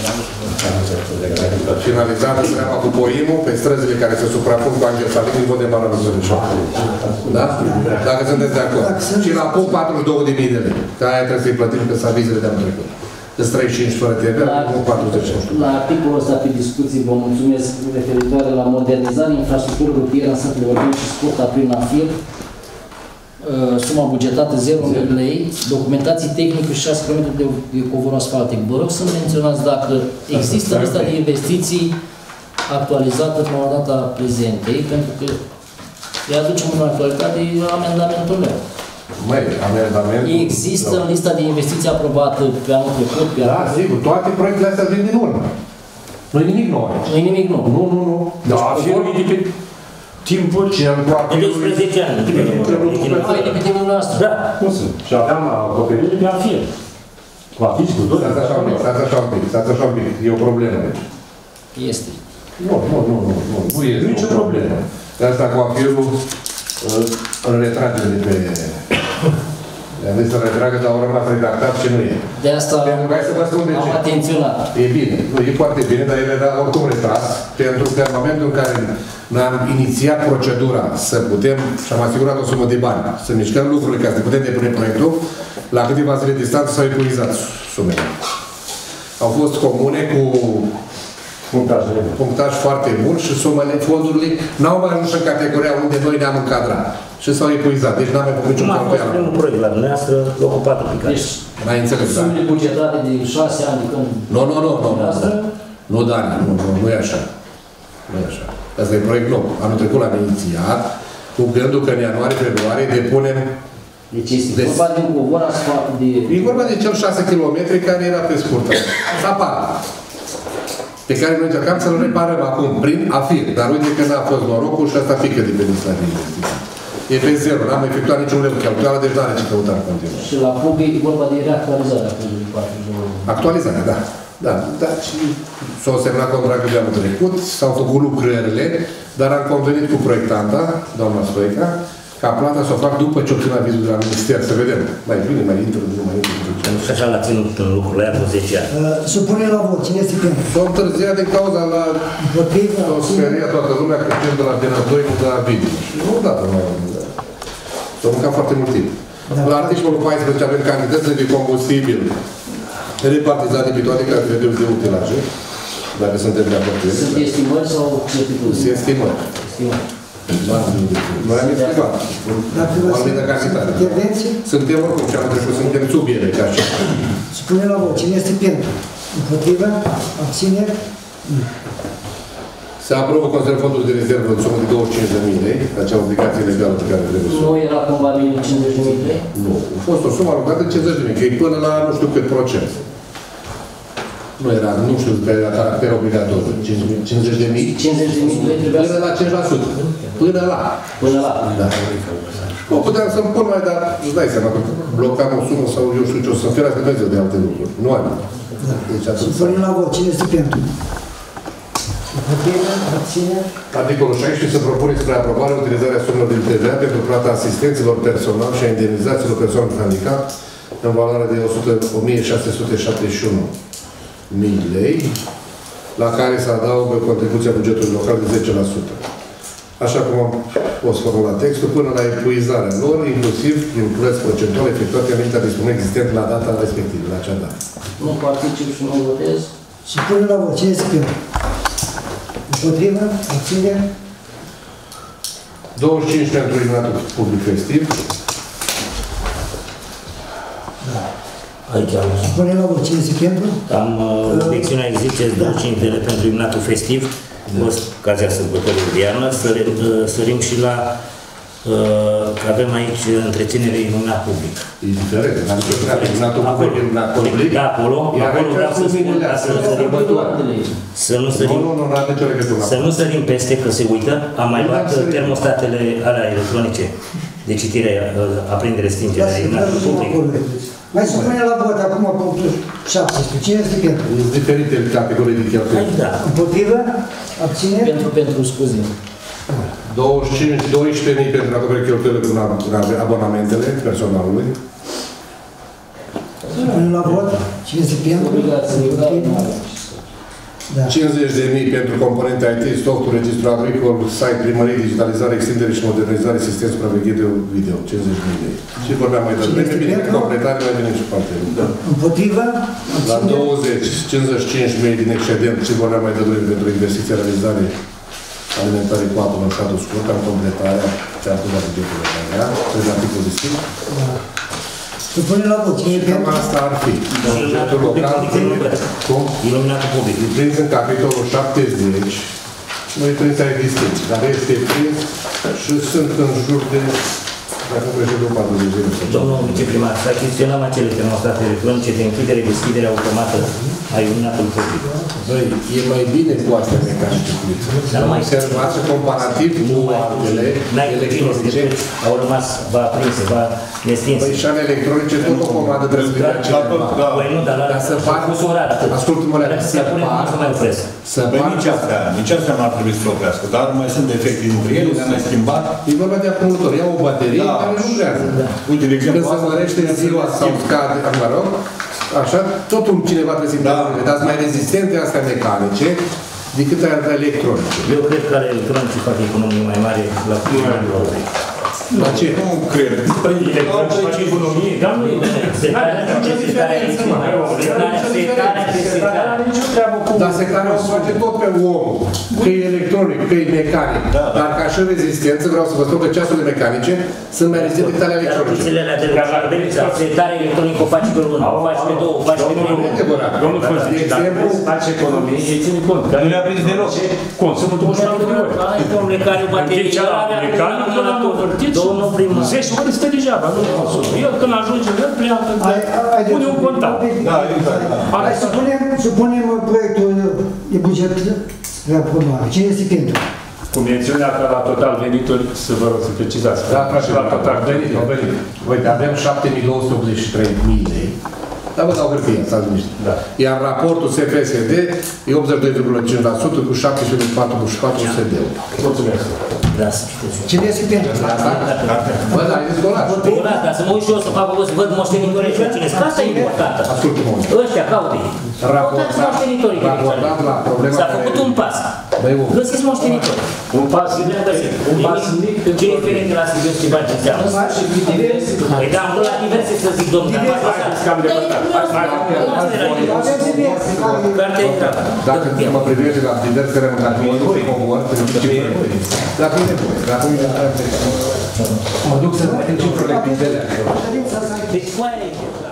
finalizată treaba cu Poimul, pe străzile care se suprapun cu Angel Salini, vom demara lucrurile și da? Dacă sunteți de acord. Și la punct patruzeci și două de mii de lei. Că aia trebuie să-i plătim pe savizele de anul trecut. Îți treizeci și cinci fără T V, acum patruzeci. La articolul ăsta pe discuții vă mulțumesc referitoare la modernizarea infrastructurii rutieră în satele Orbeni și Scurta prin AFIR. Suma bugetată zero mii lei, documentații tehnice și șase kilometri de, de covor asfaltic. Vă rog să menționați dacă există lista de investiții actualizată pe o data prezentei, pentru că le aducem în actualitate amendamentul meu. Măi, amendamentul... Există în lista de investiții aprobată pe anul trecut? Pe da, anul sigur. Toate proiectele astea vin din urmă. Nu-i nimic nou aici. Nu-i nimic nou. Nu, nu, nu. Da, firmii de pe timpul ce am cu De doisprezece ani. Ai de pe timpul noastră? Da, cum sunt? Și aveam acoperire pe afir. Cu afir, cu tot. Stați așa un pic, stați așa un pic, stați așa un pic. E o problemă aici. Este. Nu, nu, nu, nu. Nu este nicio problemă. De asta cu afirul îl retragem de pe... I-am zis să retragă, dar au rămas redactat și nu e. De asta pentru că hai să vă spun de ce. am atenționat. E bine, nu, e foarte bine, dar el era oricum retras, pentru că în momentul în care ne-am inițiat procedura să putem, și am asigurat o sumă de bani, să mișcăm lucrurile ca să putem depune proiectul, la câteva zile distanță s-au epuizat sumele. Au fost comune cu punctaj, punctaj foarte bun și sumele, fondurile n-au mai ajuns în categoria unde noi ne-am încadrat. Și s-au epuizat. Deci n-am mai făcut niciun proiect. Nu a fost primul proiect la dumneavoastră, locul patru pe care. Deci, n-ai înțeles, da? Sumele bugetate de șase ani de când... Nu, nu, nu, nu, nu, nu, Dani, nu, nu, nu e așa. Nu e așa. Asta e proiect nou. Anul trecut l-am inițiat, cu gândul că în ianuarie, februarie depunem... Deci este vorba de un covor asfalt de... E vorba de cel șase kilometri care era pe scurtă. Sapa. Pe care noi încercam să-l reparăm acum, prin afir. Dar uite că n-a fost norocul și asta pică de pe lista de investiții. E pe zero, n-am efectuat niciun leu cheltuială, deci n-are ce căuta în continuu. Și la Pug e vorba de reactualizarea Pugului patru. Actualizarea, da. Da, da, și s-au semnat contractul de anul trecut, s-au făcut lucrările, dar am convenit cu proiectanta, doamna Stoica, ca plata să o fac după ce obțin avizul de la Minister, să vedem. Mai bine, mai intră, nu mai intră. Și așa l-a ținut în lucrurile aia vreo zece ani. Supune la vot. Cine este pentru? S-au întârziat din cauza la... Împotrivă. S-au speriat toată lumea că cel de la Dena doi nu dă aviz. Și nu dată mai am. S-au mâncat foarte mult timp. La articolul paisprezece avem cantitățile de combustibil repartizate pe toate categoriile de utilaje, dacă suntem de acord cu ele. Sunt estimări sau certitudini? Sunt estimări. Estimări. Noi am explicat. O anumită cantitate. Intervenție? Suntem oricum, ce am trecut, suntem sub ele, ca așa. Supune la vot. Cine este pentru? Împotrivă? Abțineri? Se aprobă considerăm fondul de rezervă în sumă de douăzeci și cinci de mii lei, acea obligație legală pe care trebuie să o... Nu era cumva minim cincizeci de mii lei? Nu. A fost o sumă alocată de cincizeci de mii, că e până la nu știu cât procent. Nu era, nu știu, pe caracter obligatoriu. cincizeci de mii? cincizeci de mii lei trebuia Până la cinci la sută. Până la. Până la. Da. O puteam să-mi pun mai, dar îți dai seama că blocam o sumă sau eu știu ce, o să-mi ferească Dumnezeu de alte lucruri. Nu am. Deci atât. Supune la vot. Cine este pentru? Împotrivă? Abțineri? Articolul șaisprezece se propune spre aprobare utilizarea sumelor din T V A pentru plata asistenților personal și a indemnizațiilor persoanelor cu handicap în valoare de o mie șase sute șaptezeci și unu mii lei, la care se adaugă contribuția bugetului local de zece la sută. Așa cum am fost formulat textul, până la epuizarea lor, inclusiv prin plăți procentuale efectuate în limita disponibilă existent la data respectivă, la acea dată. Nu particip și nu votez? Supune la vot. Cine este pentru? Împotrivă? Abțineri? douăzeci și cinci pentru iluminatul public festiv. Aici am... Supune la vot. Cine este pentru? Am uh, obiecțiunea zice douăzeci și cinci de lei pentru iluminatul festiv, cu ocazia sărbătorii de iarnă, să sărim și la uh, că avem aici întreținere iluminat public. E diferent. Adică iluminatul public, iluminat public. Da, acolo, acolo vreau să spun ca să sărim. Să nu sărim, nu, nu, nu are nicio legătură. să nu sărim peste, că se uită. Am mai luat termostatele alea electronice de citire, aprindere, stingere, iluminatul public. Mai supune la vot acum punctul șaptesprezece. Cine este pentru? Sunt diferite categorii de cheltuieli. Da. Împotrivă? Abțineri? Pentru, pentru scuze. douăzeci și cinci, doisprezece mii pentru acoperirea cheltuielile cu abonamentele personalului. Supune la vot. Cine este pentru? Obligații. Da. cincizeci de mii pentru componente I T, softul, registru agricol, site, primărie, digitalizare, extindere și modernizare, sistem, supraveghere video. cincizeci de mii lei. Și vorbeam mai devreme, bine, completare, mai bine și parte. Da. Împotrivă? La douăzeci, cincizeci și cinci mii din excedent, și vorbeam mai devreme pentru investiția, realizare, alimentare cu apă în statul scurt, am completarea ce ar putea bugetul local. Trebuie articol distinct. Da. Supune la vot. Cine e Cam pentru? asta ar fi. Bugetul local, cum? Iluminatul public. Prins în capitolul șaptezeci, noi trebuie să ai distinți, dar este prins și sunt în jur de, dacă nu greșesc, de patruzeci de mii. Domnul viceprimar, să achiziționăm acele termostate electronice de închidere-deschidere automată a iluminatului public. Băi, e mai bine cu astea mecanice. Dar mai observați comparativ cu altele electronice. Au rămas, va aprinse, va nestinse. Păi și ale electronice, tot o comandă trebuie să fie cineva. Păi nu, dar la să fac usurar atât. Ascultă-mă, să punem cum să mai opresc. Să Păi nici astea, nici astea nu ar trebui să oprească, dar mai sunt defecte dintre ele, le-am mai schimbat. E vorba de acumulator. Ia o baterie care nu lucrează. Uite, de exemplu, când se mărește ziua sau scade, mă rog, așa, totul cineva trebuie să intervine, dar sunt mai rezistente astea mecanice decât alea electronice. Eu cred că ale electronice fac economie mai mare la culoare. La ce? Nu cred. Păi, electronice fac economie, dar nu e dar secarea o face tot pe omul. Că e electronic, că e mecanic. Dar ca și rezistență, vreau să vă spun că ceasurile mecanice sunt mai rezistente decât ale electronice. Setarea electronică o faci pe lună, o faci pe două, o faci pe trei. Domnul Constantin, dacă vrei să faci economie, ei ține cont. Că nu le-a prins deloc. Consumul douăzeci și patru de ori. Domnule, care o baterie, mecanică, l-am învârtit și domnul primar. zece ori stă degeaba, nu consumă. El când ajunge, el pleacă, pune un contact. Da, exact. Hai, supunem, supunem proiectul de buget spre aprobare. Cine este pentru? Cu mențiunea că la total venituri, să vă rog să precizați. Da, frate, la total venit, venit. Uite, avem șapte mii două sute optzeci și trei mii lei Dar vă dau hârtie, stați liniștit. Da. Iar raportul S F S D e optzeci și doi virgulă cinci la sută cu șapte sute patruzeci și patru S D-uri. Mulțumesc. Da, să citesc. Cine este pentru? Bă, da, e dezgolat. Păi, dar să mă uit și eu să fac o să văd moștenitorii și cine sunt. Asta e importantă. Ascultă-mă. Ăștia caute-i. Căutați moștenitorii. Raportat la problema S-a care... făcut un pas. Găsiți moștenitori. Un pas mic, un pas mic pentru... Ce diferit de la Silviu Stiban ce înseamnă? Păi da, am la diverse să zic, domnule. Haideți că am depărtat. Cartea e gravă. Dacă mă privește la divers care mă dacă mă duc pe comor, pentru ce cifre. Dacă e nevoie, dacă nu e nevoie, mă duc să vedem cifrele din dele. Deci, cu aia e